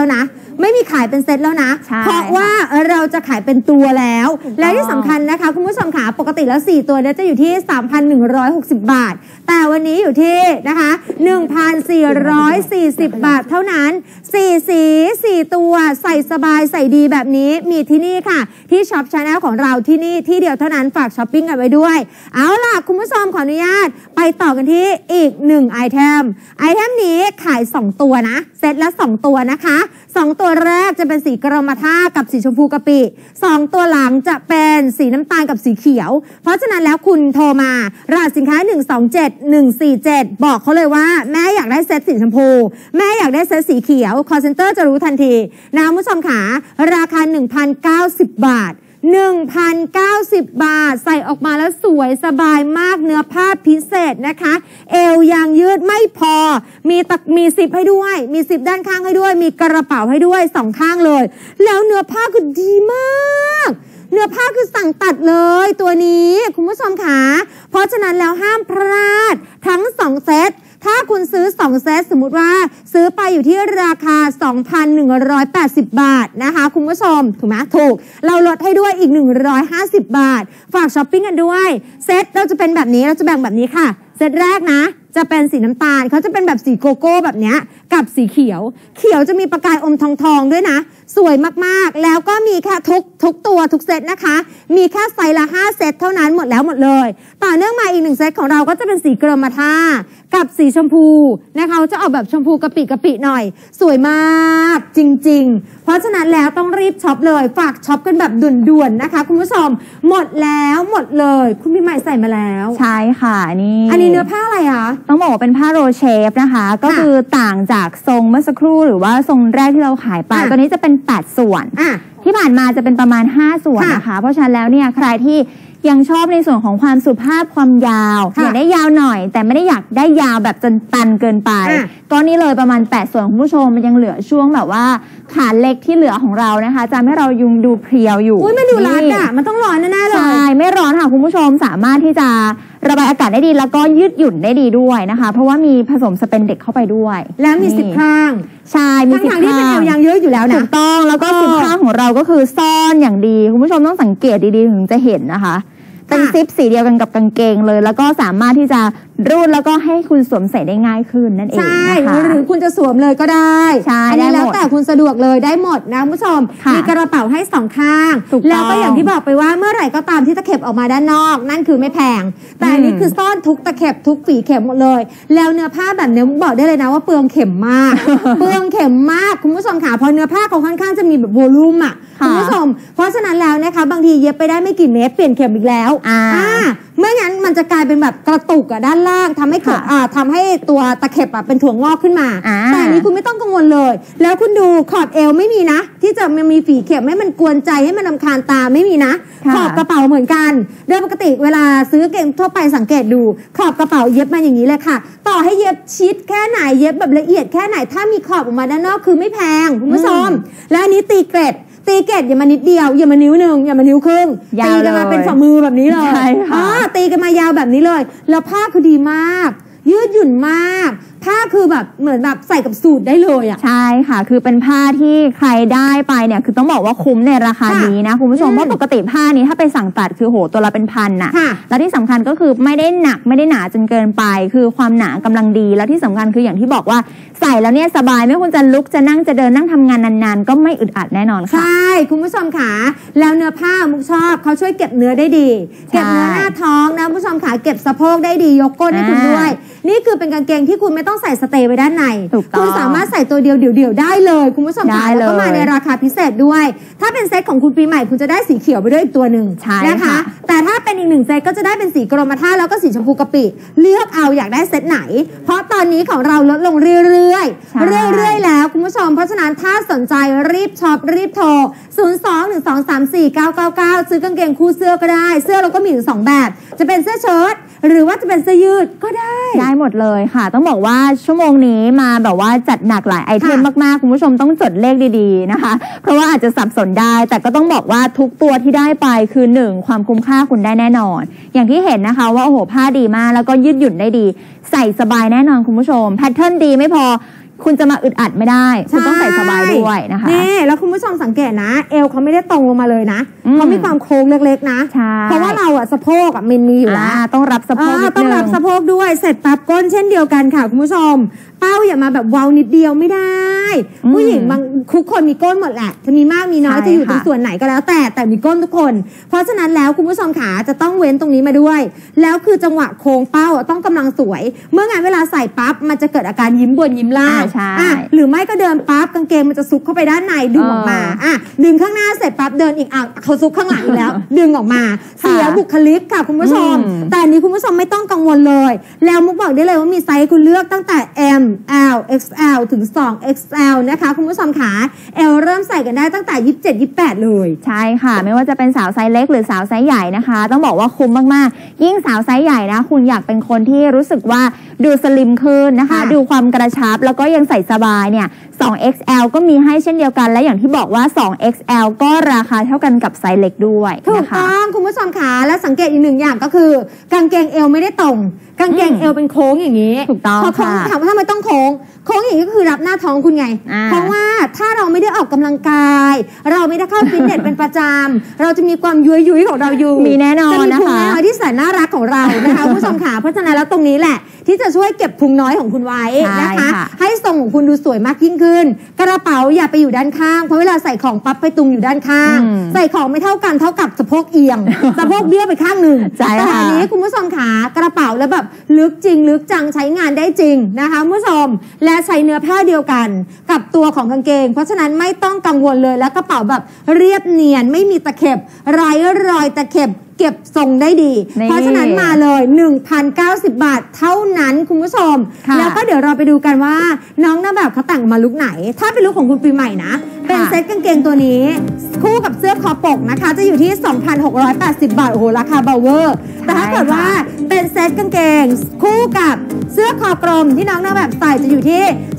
ไม่มีขายเป็นเซตแล้วนะเพราะว่าเราจะขายเป็นตัวแล้วและที่สำคัญนะคะคุณผู้ชมขาปกติแล้ว4ตัวเนี่ยจะอยู่ที่ 3,160 บาทแต่วันนี้อยู่ที่นะคะ 1,440 บาทเท่านั้น4สี4ตัวใส่สบายใส่ดีแบบนี้มีที่นี่ค่ะที่ช็อปชาแนลของเราที่นี่ที่เดียวเท่านั้นฝากช้อปปิ้งกันไว้ด้วยเอาล่ะคุณผู้ชมขออนุญาตไปต่อกันที่อีก1ไอเทมนี้ขาย2ตัวนะเซตละ2ตัวนะคะ2ตัวแรกจะเป็นสีกรมท่ากับสีชมพูกะปิ2ตัวหลังจะเป็นสีน้ำตาลกับสีเขียวเพราะฉะนั้นแล้วคุณโทรมารหัสสินค้า127147บอกเขาเลยว่าแม่อยากได้เซตสีชมพูแม่อยากได้เซตสีเขียวคอลเซ็นเตอร์จะรู้ทันทีนะคุณผู้ชมขาราคา 1,090 บาท1,090 บาทใส่ออกมาแล้วสวยสบายมากเนื้อผ้าพิเศษนะคะเอวยางยืดไม่พอมีซิปให้ด้วยมีซิปด้านข้างให้ด้วยมีกระเป๋าให้ด้วย2ข้างเลยแล้วเนื้อผ้าคือดีมากเนื้อผ้าคือสั่งตัดเลยตัวนี้คุณผู้ชมค่ะเพราะฉะนั้นแล้วห้ามพลาดทั้ง2เซตถ้าคุณซื้อ2เซตสมมุติว่าซื้อไปอยู่ที่ราคา 2,180 บาทนะคะคุณผู้ชมถูกไหมถูกเราลดให้ด้วยอีก150 บาทฝากช้อปปิ้งกันด้วยเซตเราจะเป็นแบบนี้เราจะแบ่งแบบนี้ค่ะเซตแรกนะจะเป็นสีน้ำตาลเขาจะเป็นแบบสีโกโก้แบบนี้กับสีเขียวจะมีประกายอมทองด้วยนะสวยมากๆแล้วก็มีแค่ทุกตัวทุกเซตนะคะมีแค่ไซส์ละ5เซตเท่านั้นหมดเลยต่อเนื่องมาอีก1เซตของเราก็จะเป็นสีกรมท่ากับสีชมพูนะคะจะออกแบบชมพูกะปิหน่อยสวยมากจริงๆเพราะฉะนั้นแล้วต้องรีบช็อปเลยฝากช็อปกันแบบด่วนๆนะคะคุณผู้ชมหมดเลยคุณพี่ใหม่ใส่มาแล้วใช่ค่ะนี่อันนี้เนื้อผ้าอะไรคะต้องบอกว่าเป็นผ้าโรเชฟนะคะก็คือต่างจากทรงเมื่อสักครู่หรือว่าทรงแรกที่เราขายไปตัวนี้จะเป็น8ส่วนที่ผ่านมาจะเป็นประมาณ5ส่วนนะคะเพราะฉะนั้นแล้วเนี่ยใครที่ยังชอบในส่วนของความสุภาพความยาวอยากได้ยาวหน่อยแต่ไม่ได้อยากได้ยาวแบบจนตันเกินไปก็นี่เลยประมาณ8ส่วนคุณผู้ชมมันยังเหลือช่วงแบบว่าขาเล็กที่เหลือของเรานะคะจะให้เรายุงดูเพรียวอยู่ไม่ดูร้อนอ่ะมันต้องร้อนแน่ๆเลยใช่ไม่ร้อนค่ะคุณผู้ชมสามารถที่จะระบายอากาศได้ดีแล้วก็ยืดหยุ่นได้ดีด้วยนะคะเพราะว่ามีผสมสเปนเด็กเข้าไปด้วยแล้วมี10ข้างใช่มี10ข้างที่เป็นเอวยางเยอะอยู่แล้วนะถูกต้องแล้วก็10ข้างของเราก็คือซ่อนอย่างดีคุณผู้ชมต้องสังเกตดีๆถึงจะเห็นนะคะเป็นซิปสีเดียวกันกับกางเกงเลยแล้วก็สามารถที่จะรูดแล้วก็ให้คุณสวมใส่ได้ง่ายขึ้นนั่นเองนะคะหรือคุณจะสวมเลยก็ได้อันนี้แล้วแต่คุณสะดวกเลยได้หมดนะคุณผู้ชมมีกระเป๋าให้2ข้างแล้วก็อย่างที่บอกไปว่าเมื่อไหร่ก็ตามที่ตะเข็บออกมาด้านนอกนั่นคือไม่แพงแต่อันนี้คือซ่อนทุกตะเข็บทุกฝีเข็มหมดเลยแล้วเนื้อผ้าแบบนี้บอกได้เลยนะว่าเปลืองเข็มมาก เปลืองเข็มมากคุณผู้ชมค่ะเพราะเนื้อผ้าเขาค่อนข้างจะมีแบบโวลูมอ่ะคุณผู้ชมเพราะฉะนั้นแล้วนะคะบางทีเย็บไปได้ไม่กี่เมตรเปลี่ยนเข็มอีกแล้วไม่งั้นมันจะกลายเป็นแบบกระตุกด้านล่างทำให้ตัวตะเข็บเป็นถั่วงอกขึ้นมาแต่อันนี้คุณไม่ต้องกังวลเลยแล้วคุณดูขอบเอวไม่มีนะที่จะมีฝีเข็มให้มันกวนใจให้มันรำคาญตาไม่มีนะขอบกระเป๋าเหมือนกันโดยปกติเวลาซื้อเกงทั่วไปสังเกตดูขอบกระเป๋าเย็บมาอย่างนี้เลยค่ะต่อให้เย็บชิดแค่ไหนเย็บแบบละเอียดแค่ไหนถ้ามีขอบออกมาด้านนอกคือไม่แพงคุณผู้ชมและอันนี้ตีเกรดอย่ามานิดเดียวอย่ามานิ้วนึงอย่ามานิ้วครึ่งตีกันมาเป็นฝ่ามือแบบนี้เลยตีกันมายาวแบบนี้เลยแล้วผ้าคือดีมากยืดหยุ่นมากผ้าคือแบบเหมือนแบบใส่กับสูทได้เลยอ่ะใช่ค่ะคือเป็นผ้าที่ใครได้ไปเนี่ยคือต้องบอกว่าคุ้มในราคานี้นะคุณผู้ชมเพราะปกติผ้านี้ถ้าไปสั่งตัดคือโหตัวละเป็นพันน่ะแล้วที่สำคัญก็คือไม่ได้หนักไม่ได้หนาจนเกินไปคือความหนากำลังดีแล้วที่สำคัญคืออย่างที่บอกว่าใส่แล้วเนี่ยสบายไม่ว่าคุณจะลุกจะนั่งจะเดินนั่งทำงานนานๆก็ไม่อึดอัดแน่นอนค่ะใช่คุณผู้ชมค่ะแล้วเนื้อผ้ามุกชอบเขาช่วยเก็บเนื้อได้ดีเก็บเนื้อหน้าท้องนะคุณผู้ชมค่ะเก็บสะโพกได้ดียกก้นให้คุณด้วยนี่คือเป็นกางเกงที่คุณไม่ต้องใส่สเตย์ไว้ด้านในคุณสามารถใส่ตัวเดียวได้เลยคุณผู้ชมค่ะแล้วก็มาในราคาพิเศษด้วยถ้าเป็นเซตของคุณปีใหม่คุณจะได้สีเขียวไปด้วยอีกตัวหนึ่งนะคะแต่ถ้าเป็นอีก1เซตก็จะได้เป็นสีกรมท่าแล้วก็สีชมพูกะปิเลือกเอาอยากได้เซตไหนเพราะตอนนี้ของเราลดลงเรื่อยๆแล้วคุณผู้ชมเพราะฉะนั้นถ้าสนใจรีบช็อปรีบโทร 02-123-4999 ซื้อกางเกงคู่เสื้อก็ได้เสื้อเราก็มีอยู่2แบบจะเป็นเสื้อเชิ้ตหรือว่าจะเป็นเสื้อยืดก็ได้หมดเลยค่ะต้องบอกว่าชั่วโมงนี้มาแบบว่าจัดหนักหลายไอเทมมากๆคุณผู้ชมต้องจดเลขดีๆนะคะเพราะว่าอาจจะสับสนได้แต่ก็ต้องบอกว่าทุกตัวที่ได้ไปคือ1ความคุ้มค่าคุณได้แน่นอนอย่างที่เห็นนะคะว่าโอ้โหผ้าดีมากแล้วก็ยืดหยุ่นได้ดีใส่สบายแน่นอนคุณผู้ชมแพทเทิร์นดีไม่พอคุณจะมาอึดอัดไม่ได้คุณต้องใส่สบายด้วยนะคะนี่แล้วคุณผู้ชมสังเกตนะเอวเขาไม่ได้ตรงลงมาเลยนะเขามีความโค้งเล็กๆนะเพราะว่าเราอะสะโพกอะมันมีอยู่แล้วต้องรับสะโพกต้องรับสะโพกด้วยเสร็จปั๊บก้นเช่นเดียวกันค่ะคุณผู้ชมเป้าอย่ามาแบบเว้านิดเดียวไม่ได้ผู้หญิงบางทุกคนมีก้นหมดแหละจะมีมากมีน้อยจะอยู่ตรงส่วนไหนก็แล้วแต่มีก้นทุกคนเพราะฉะนั้นแล้วคุณผู้ชมขาจะต้องเว้นตรงนี้มาด้วยแล้วคือจังหวะโค้งเป้าต้องกำลังสวยเมื่องานเวลาใส่ปั๊บมันจะเกิดอาการยิ้มบนยิ้มล่างหรือไม่ก็เดินปั๊บกางเกงมันจะซุกเข้าไปด้านในดึงออกมาดึงข้างหน้าเสร็จปั๊บเดินอีกเขาซุกข้างหลังอีกแล้วดึงออกมาเสียบุคลิกค่ะคุณผู้ชมแต่อันนี้คุณผู้ชมไม่ต้องกังวลเลยแล้วมุกบอกได้เลยว่ามีไซส์คุณเลือกตั้งแต่ M L XL ถึง 2XL นะคะคุณผู้ชมขา L เริ่มใส่กันได้ตั้งแต่ 27-28 เลยใช่ค่ะไม่ว่าจะเป็นสาวไซส์เล็กหรือสาวไซส์ใหญ่นะคะต้องบอกว่าคุ้มมากๆยิ่งสาวไซส์ใหญ่นะคุณอยากเป็นคนที่รู้สึกว่าดูสลิมขึ้นนะคะดูความกระชับแล้วก็ยังใส่สบายเนี่ย 2XL ก็มีให้เช่นเดียวกันและอย่างที่บอกว่า 2XL ก็ราคาเท่ากันกับไซส์เล็กด้วยถูกต้องคุณผู้ชมขาและสังเกตอีกหนึ่งอย่างก็คือกางเกงเอวไม่ได้ตรงกางเกงเอวเป็นโค้งอย่างนี้ถูกต้องค่ะถามว่าทำไมต้องโค้งอย่างนี้ก็คือรับหน้าท้องคุณไงเพราะว่าถ้าเราไม่ได้ออกกำลังกายเราไม่ได้เข้าฟิตเนสเป็นประจำเราจะมีความยุ้ยของเราอยู่มีแน่นอนนะคะจะมีพุงน้อยที่แสนน่ารักของเรานะคะผู้ชมขาเพราะฉะนั้นแล้วตรงนี้แหละที่จะช่วยเก็บพุงน้อยของคุณไว้นะคะให้ทรงของคุณดูสวยมากยิ่งขึ้นกระเป๋าอย่าไปอยู่ด้านข้างเพราะเวลาใส่ของปั๊บไปตุงอยู่ด้านข้างใส่ของไม่เท่ากันเท่ากับสะโพกเอียงสะโพกเบี้ยวไปข้างหนึ่งแต่อันนี้คุณผู้ชมขากระเป๋าแล้วแบบลึกจริงลึกจังใช้งานได้จริงนะคะคุณผู้ชมและใช้เนื้อผ้าเดียวกันกับตัวของกางเกงเพราะฉะนั้นไม่ต้องกังวลเลยและกระเป๋าแบบเรียบเนียนไม่มีตะเข็บไร้รอยตะเข็บเก็บทรงได้ดีเพราะฉะนั้นมาเลย 1,090 บาทเท่านั้นคุณผู้ชมแล้วก็เดี๋ยวเราไปดูกันว่าน้องนางแบบเขาแต่งมาลุคไหนถ้าเป็นลุคของคุณปีใหม่นะเป็นเซ็ตกางเกงตัวนี้คู่กับเสื้อคอปกนะคะจะอยู่ที่ 2,680 บาทโอ้โหราคาเบาเวอร์แต่ถ้าเกิดว่าเป็นเซ็ตกางเกงคู่กับเสื้อคอกลมที่น้องนางแบบใส่จะอยู่ที่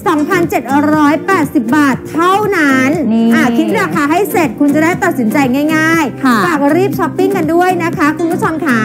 2,780 บาทเท่านั้นคิดราคาให้เสร็จคุณจะได้ตัดสินใจง่ายๆฝากรีบช้อปปิ้งกันด้วยนะคะคุณผู้ชมขา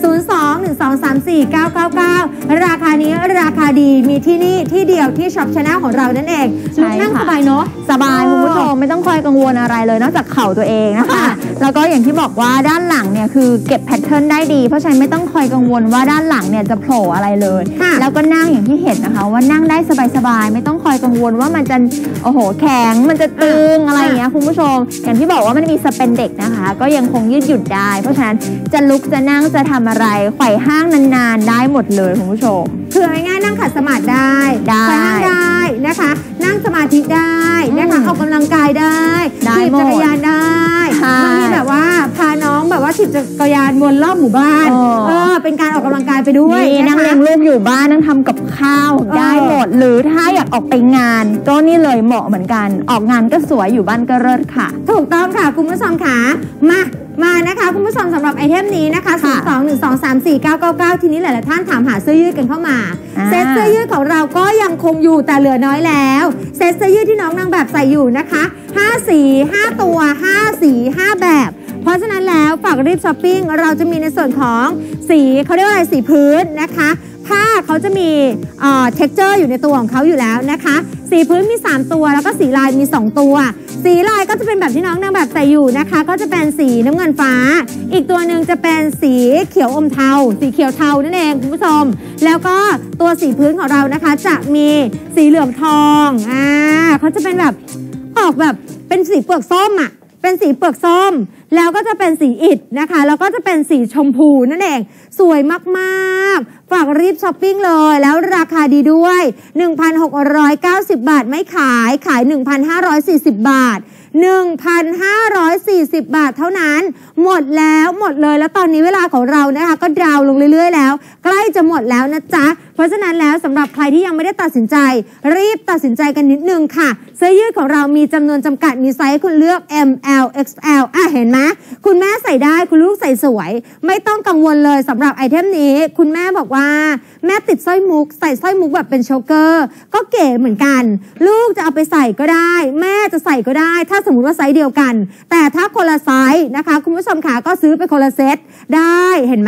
02-1234-999ราคานี้ราคาดีมีที่นี่ที่เดียวที่ช็อปชาแนลของเรานั่นเองนั่งสบายเนาะสบายคุณผู้ชมไม่ต้องคอยกังวลอะไรเลยนอกจากเข่าตัวเองนะคะแล้วก็อย่างที่บอกว่าด้านหลังเนี่ยคือเก็บแพทเทิร์นได้ดีเพราะฉะนั้นไม่ต้องคอยกังวลว่าด้านหลังเนี่ยจะโผล่อะไรเลยแล้วก็นั่งอย่างที่เห็นนะคะว่านั่งได้สบายๆไม่ต้องคอยกังวลว่ามันจะโอ้โหแข็งมันจะตึงอะไรอย่างเงี้ยคุณผู้ชมอย่างที่บอกว่ามันมีสเปนเด็กนะคะก็ยังคงยืดหยุ่นได้เพราะฉะนั้นจะลุกจะนั่งจะทำอะไรไขว่ห้างนานๆได้หมดเลยคุณผู้ชมคือง่ายๆนั่งขัดสมาธิได้ไขว่ห้างได้นะคะนั่งสมาธิได้นะคะออกกำลังกายได้ขี่จักรยานได้บางทีแบบว่าพาน้องแบบว่าขี่จักรยานวนรอบหมู่บ้านเป็นการออกกำลังกายไปด้วยนั่งเลี้ยงลูกอยู่บ้านนั่งทำกับข้าวได้หมดหรือถ้าอยากออกไปงานก็นี่เลยเหมาะเหมือนกันออกงานก็สวยอยู่บ้านก็เลิศค่ะถูกต้องค่ะคุณผู้ชมค่ะมานะคะคุณผู้ชมสำหรับไอเทมนี้นะคะ02-123-4999ทีนี้หลายๆท่านถามหาเสื้อยืดกันเข้ามาเซ็ตเสื้อยืดของเราก็ยังคงอยู่แต่เหลือน้อยแล้วเซ็ตเสื้อยืดที่น้องนางแบบใส่อยู่นะคะ5สี5ตัว5สี5แบบเพราะฉะนั้นแล้วฝากรีบช้อปปิ้งเราจะมีในส่วนของสีเขาเรียกว่าอะไรสีพื้นนะคะผ้าเขาจะมีtexture อยู่ในตัวของเขาอยู่แล้วนะคะสีพื้นมี3ตัวแล้วก็สีลายมี2ตัวสีลายก็จะเป็นแบบที่น้องนางแบบใส่อยู่นะคะก็จะเป็นสีน้ำเงินฟ้าอีกตัวหนึ่งจะเป็นสีเขียวอมเทาสีเขียวเทานั่นเองคุณผู้ชมแล้วก็ตัวสีพื้นของเรานะคะจะมีสีเหลืองทองเขาจะเป็นแบบออกแบบเป็นสีเปลือกส้มอ่ะเป็นสีเปลือกส้มแล้วก็จะเป็นสีอิฐนะคะแล้วก็จะเป็นสีชมพูนั่นเองสวยมากๆฝากรีบช้อปปิ้งเลยแล้วราคาดีด้วย 1,690 บาทไม่ขาย 1,540 บาท 1,540 บาทเท่านั้นหมดเลยแล้วตอนนี้เวลาของเรานะคะก็ดาวลงเรื่อยๆแล้วใกล้จะหมดแล้วนะจ๊ะเพราะฉะนั้นแล้วสำหรับใครที่ยังไม่ได้ตัดสินใจรีบตัดสินใจกันนิดนึงค่ะเสื้อยืดของเรามีจำนวนจำกัดมีไซส์คุณเลือก M L XL เห็นไหมคุณแม่ใส่ได้คุณลูกใส่สวยไม่ต้องกังวลเลยสำหรับไอเทมนี้คุณแม่บอกว่าแม่ติดสร้อยมุกใส่สร้อยมุกแบบเป็นโชเกอร์ก็เก๋เหมือนกันลูกจะเอาไปใส่ก็ได้แม่จะใส่ก็ได้ถ้าสมมติว่าไซส์เดียวกันแต่ถ้าคนละไซส์นะคะคุณผู้ชมค่ะก็ซื้อไปคนละเซตได้เห็นไหม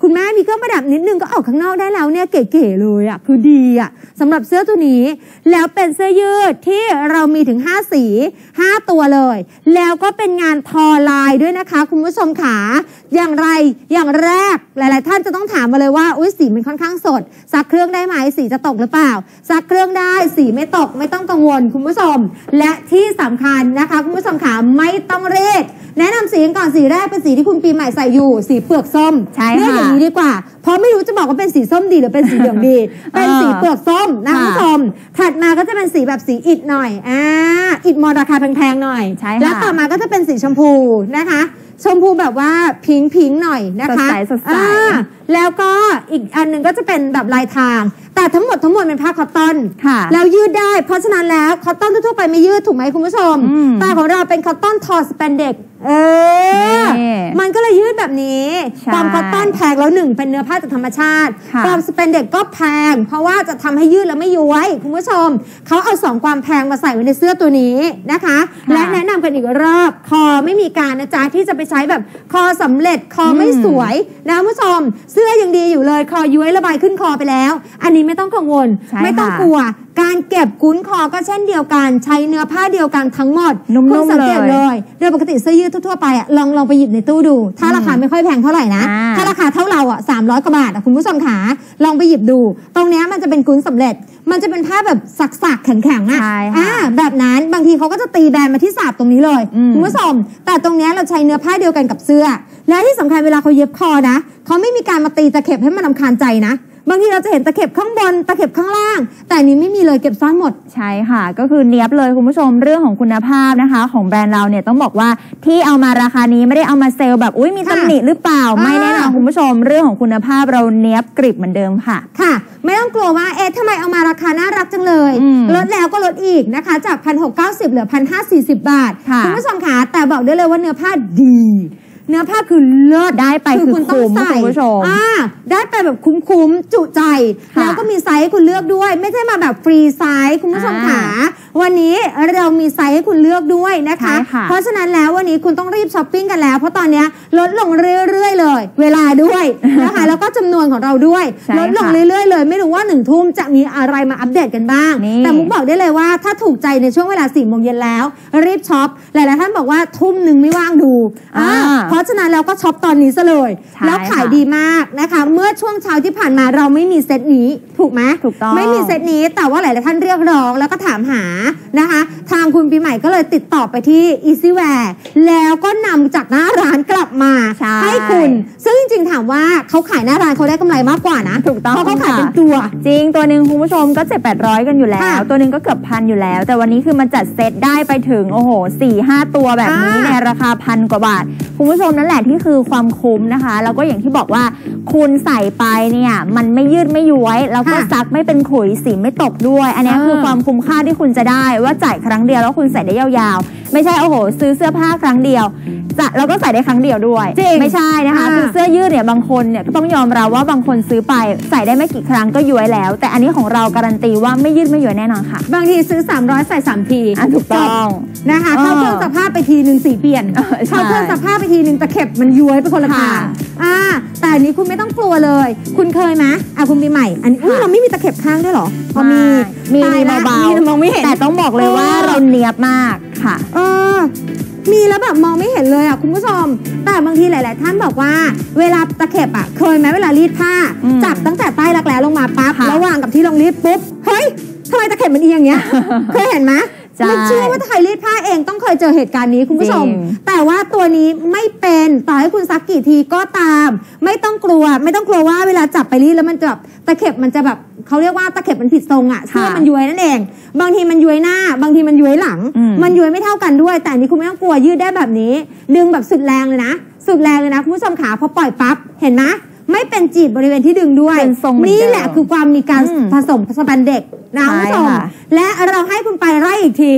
คุณแม่มีเครื่องประดับนิดนึงก็ออกข้างนอกได้แล้วเนี่ยเก๋ๆเลยอ่ะคือดีอ่ะสำหรับเสื้อตัวนี้แล้วเป็นเสื้อยืดที่เรามีถึง5สี5ตัวเลยแล้วก็เป็นงานทอลายด้วยนะคะคุณผู้ชมขาอย่างไรอย่างแรกหลายๆท่านจะต้องถามมาเลยว่าอุ๊ยสีมันค่อนข้างสดซักเครื่องได้ไหมสีจะตกหรือเปล่าซักเครื่องได้สีไม่ตกไม่ต้องกังวลคุณผู้ชมและที่สำคัญนะคะคุณผู้ชมขาไม่ต้องรีดแนะนำสีก่อนสีแรกเป็นสีที่คุณปีใหม่ใส่อยู่สีเปลือกส้มใช่ค่ะเรียกอย่างนี้ดีกว่าเพราะไม่รู้จะบอกว่าเป็นสีส้มดีหรือเป็นสีเหลืองดีเป็นสีเปลือกส้มนะคุณผู้ชมถัดมาก็จะเป็นสีแบบสีอิฐหน่อยอิฐมอราคาแพงๆหน่อยแล้วต่อมาก็จะเป็นสีชมพูนะคะชมพูแบบว่าพิงหน่อยนะคะสดใสแล้วก็อีกอันหนึ่งก็จะเป็นแบบลายทางแต่ทั้งหมดเป็นผ้าคอตตอนแล้วยืดได้เพราะฉะนั้นแล้วคอตตอนทั่วไปไม่ยืดถูกไหมคุณผู้ชมแต่ของเราเป็นคอตตอนทอสแปนเด็กมันก็เลยยืดแบบนี้ความคอตตอนแพงแล้วหนึ่งเป็นเนื้อผ้าจากธรรมชาติความสแปนเด็กก็แพงเพราะว่าจะทำให้ยืดแล้วไม่ย้วยคุณผู้ชมเขาเอา2ความแพงมาใส่ไว้ในเสื้อตัวนี้นะคะและแนะนำกันอีกรอบคอไม่มีการนะจ๊ะที่จะไปใช้แบบคอสำเร็จคอไม่สวยนะคุณผู้ชมเสื้อยังดีอยู่เลยคอย้วยระบายขึ้นคอไปแล้วอันนี้ไม่ต้องกังวลไม่ต้องกลัวการเก็บกุ้นคอก็เช่นเดียวกันใช้เนื้อผ้าเดียวกันทั้งหมดคุณสังเกตเลยโดยปกติเสื้อยืดทั่วไปลองไปหยิบในตู้ดูถ้าราคาไม่ค่อยแพงเท่าไหร่นะถ้าราคาเท่าเรา300 กว่าบาทคุณผู้ชมขาลองไปหยิบดูตรงนี้มันจะเป็นกุ้นสำเร็จมันจะเป็นผ้าแบบสักๆแข็งๆแบบนั้นบางทีเขาก็จะตีแบรนด์มาที่สาบตรงนี้เลยคุณผู้ชมแต่ตรงนี้เราใช้เนื้อผ้าเดียวกันกับเสื้อและที่สำคัญเวลาเขาเย็บคอนะเขาไม่มีการมาตีตะเข็บให้มันรำคาญใจนะบางทีเราจะเห็นตะเข็บข้างบนตะเข็บข้างล่างแต่นี้ไม่มีเลยเก็บซ่อนหมดใช่ค่ะก็คือเนียบเลยคุณผู้ชมเรื่องของคุณภาพนะคะของแบรนด์เราเนี่ยต้องบอกว่าที่เอามาราคานี้ไม่ได้เอามาเซลล์แบบอุ้ยมีตำหนิหรือเปล่าไม่แน่นอนคุณผู้ชมเรื่องของคุณภาพเราเนียบกริบเหมือนเดิมค่ะค่ะไม่ต้องกลัวว่าทำไมเอามาราคาน่ารักจังเลยลดแล้วก็ลดอีกนะคะจาก 1,690 เหลือ 1,540 บาทคุณผู้ชมคะแต่บอกได้เลยว่าเนื้อผ้าดีเนื้อผ้าคือเลิศได้ไปคือคุณต้องใส่คุณผู้ชมได้ไปแบบคุ้มๆจุใจแล้วก็มีไซส์ให้คุณเลือกด้วยไม่ใช่มาแบบฟรีไซส์คุณผู้ชมขาวันนี้เรามีไซส์ให้คุณเลือกด้วยนะคะเพราะฉะนั้นแล้ววันนี้คุณต้องรีบช้อปปิ้งกันแล้วเพราะตอนนี้ลดลงเรื่อยๆเลยเวลาด้วยนะคะแล้วก็จำนวนของเราด้วยลดลงเรื่อยๆเลยไม่รู้ว่า1 ทุ่มจะมีอะไรมาอัปเดตกันบ้างแต่มุกบอกได้เลยว่าถ้าถูกใจในช่วงเวลา4 โมงเย็นแล้วรีบช็อปหลายๆท่านบอกว่าทุ่มนึงไม่ว่างดูเพราะฉะนั้นแล้วก็ช็อปตอนนี้ซะเลยแล้วขายดีมากนะคะเมื่อช่วงเช้าที่ผ่านมาเราไม่มีเซตนี้ถูกไหมถูกต้องไม่มีเซตนี้แต่ว่าหลายๆท่านเรียกร้องแล้วก็ถามหานะคะทางคุณปีใหม่ก็เลยติดต่อไปที่ Easywear แล้วก็นำจากหน้าร้านกลับมาให้คุณซึ่งจริงๆถามว่าเขาขายหน้าร้านเขาได้กำไรมากกว่านะถูกต้องเพราะเขาขายเป็นตัวจริงตัวนึงคุณผู้ชมก็700-800กันอยู่แล้วตัวนึงก็เกือบ1,000อยู่แล้วแต่วันนี้คือมันจัดเซตได้ไปถึงโอ้โห 4-5 ตัวแบบนี้ในราคา1,000 กว่าบาทคุณผู้ชมนั่นแหละที่คือความคุ้มนะคะแล้วก็อย่างที่บอกว่าคุณใส่ไปเนี่ยมันไม่ยืดไม่ย้วยแล้วก็ซักไม่เป็นขุยสีไม่ตกด้วยอันนี้คือความคุ้มค่าที่คุณจะได้ว่าจ่ายครั้งเดียวแล้วคุณใส่ได้ยาวๆไม่ใช่โอ้โหซื้อเสื้อผ้าครั้งเดียวแล้วก็ใส่ได้ครั้งเดียวด้วยไม่ใช่นะคะคือเสื้อยืดเนี่ยบางคนเนี่ยก็ต้องยอมรับว่าบางคนซื้อไปใส่ได้ไม่กี่ครั้งก็ย้วยแล้วแต่อันนี้ของเราการันตีว่าไม่ยืดไม่ย้วยแน่นอนค่ะบางทีซื้อ300ใส่3 ทีถูกต้องนะคะเข้าเครื่องซักผ้าไปทีนึงสีเปลี่ยนเข้าเครื่องซักผ้าไปทีนึงตะเข็บมันย้วยไปคนละทางแต่อันนี้คุณไม่ต้องกลัวเลยคุณเคยไหมคุณปีใหม่อันนี้เราไม่มีตะเข็บข้างด้วยหรอมีเบาๆมองไม่เห็นแต่ต้องบอกเลยว่าเราเนียบมากค่ะมีแล้วแบบมองไม่เห็นเลยคุณผู้ชมแต่บางทีหลายๆท่านบอกว่าเวลาตะเข็บเคยไหมเวลารีดผ้าจับตั้งแต่ใต้รักแร้ลงมาปั๊บแล้ววางกับที่รองรีดปุ๊บเฮ้ยทำไมตะเข็บมันเอียงอย่างเงี้ยเคยเห็นไหมไม่เชื่อว่าถ้าใครรีดผ้าเองต้องเคยเจอเหตุการณ์นี้คุณผู้ชมแต่ว่าตัวนี้ไม่เป็นต่อให้คุณซักกี่ทีก็ตามไม่ต้องกลัวว่าเวลาจับไปรีดแล้วมันจะแบบตะเข็บมันจะแบบเขาเรียกว่าตะเข็บมันผิดทรงเสื้อมันย้วยนั่นเองบางทีมันย้วยหน้าบางทีมันย้วยหลังมันย้วยไม่เท่ากันด้วยแต่อันนี้คุณไม่ต้องกลัวยืดได้แบบนี้ดึงแบบสุดแรงเลยนะคุณผู้ชมขาพอปล่อยปั๊บเห็นไหมไม่เป็นจีบบริเวณที่ดึงด้วยนี่แหละคือความมีการผสมสแปนเด็กนะคุณผู้ชมและเราให้คุณไปไล่อีกที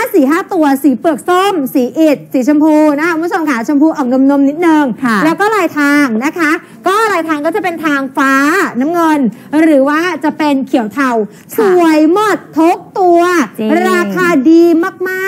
5 ตัวสีเปลือกส้มสีอิฐสีชมพูนะคุณผู้ชมค่ะชมพูออกนมนิดนึงแล้วก็ลายทางนะคะก็ลายทางก็จะเป็นทางฟ้าน้ำเงินหรือว่าจะเป็นเขียวเทาสวยหมดทุกตัวราคาดีมากๆ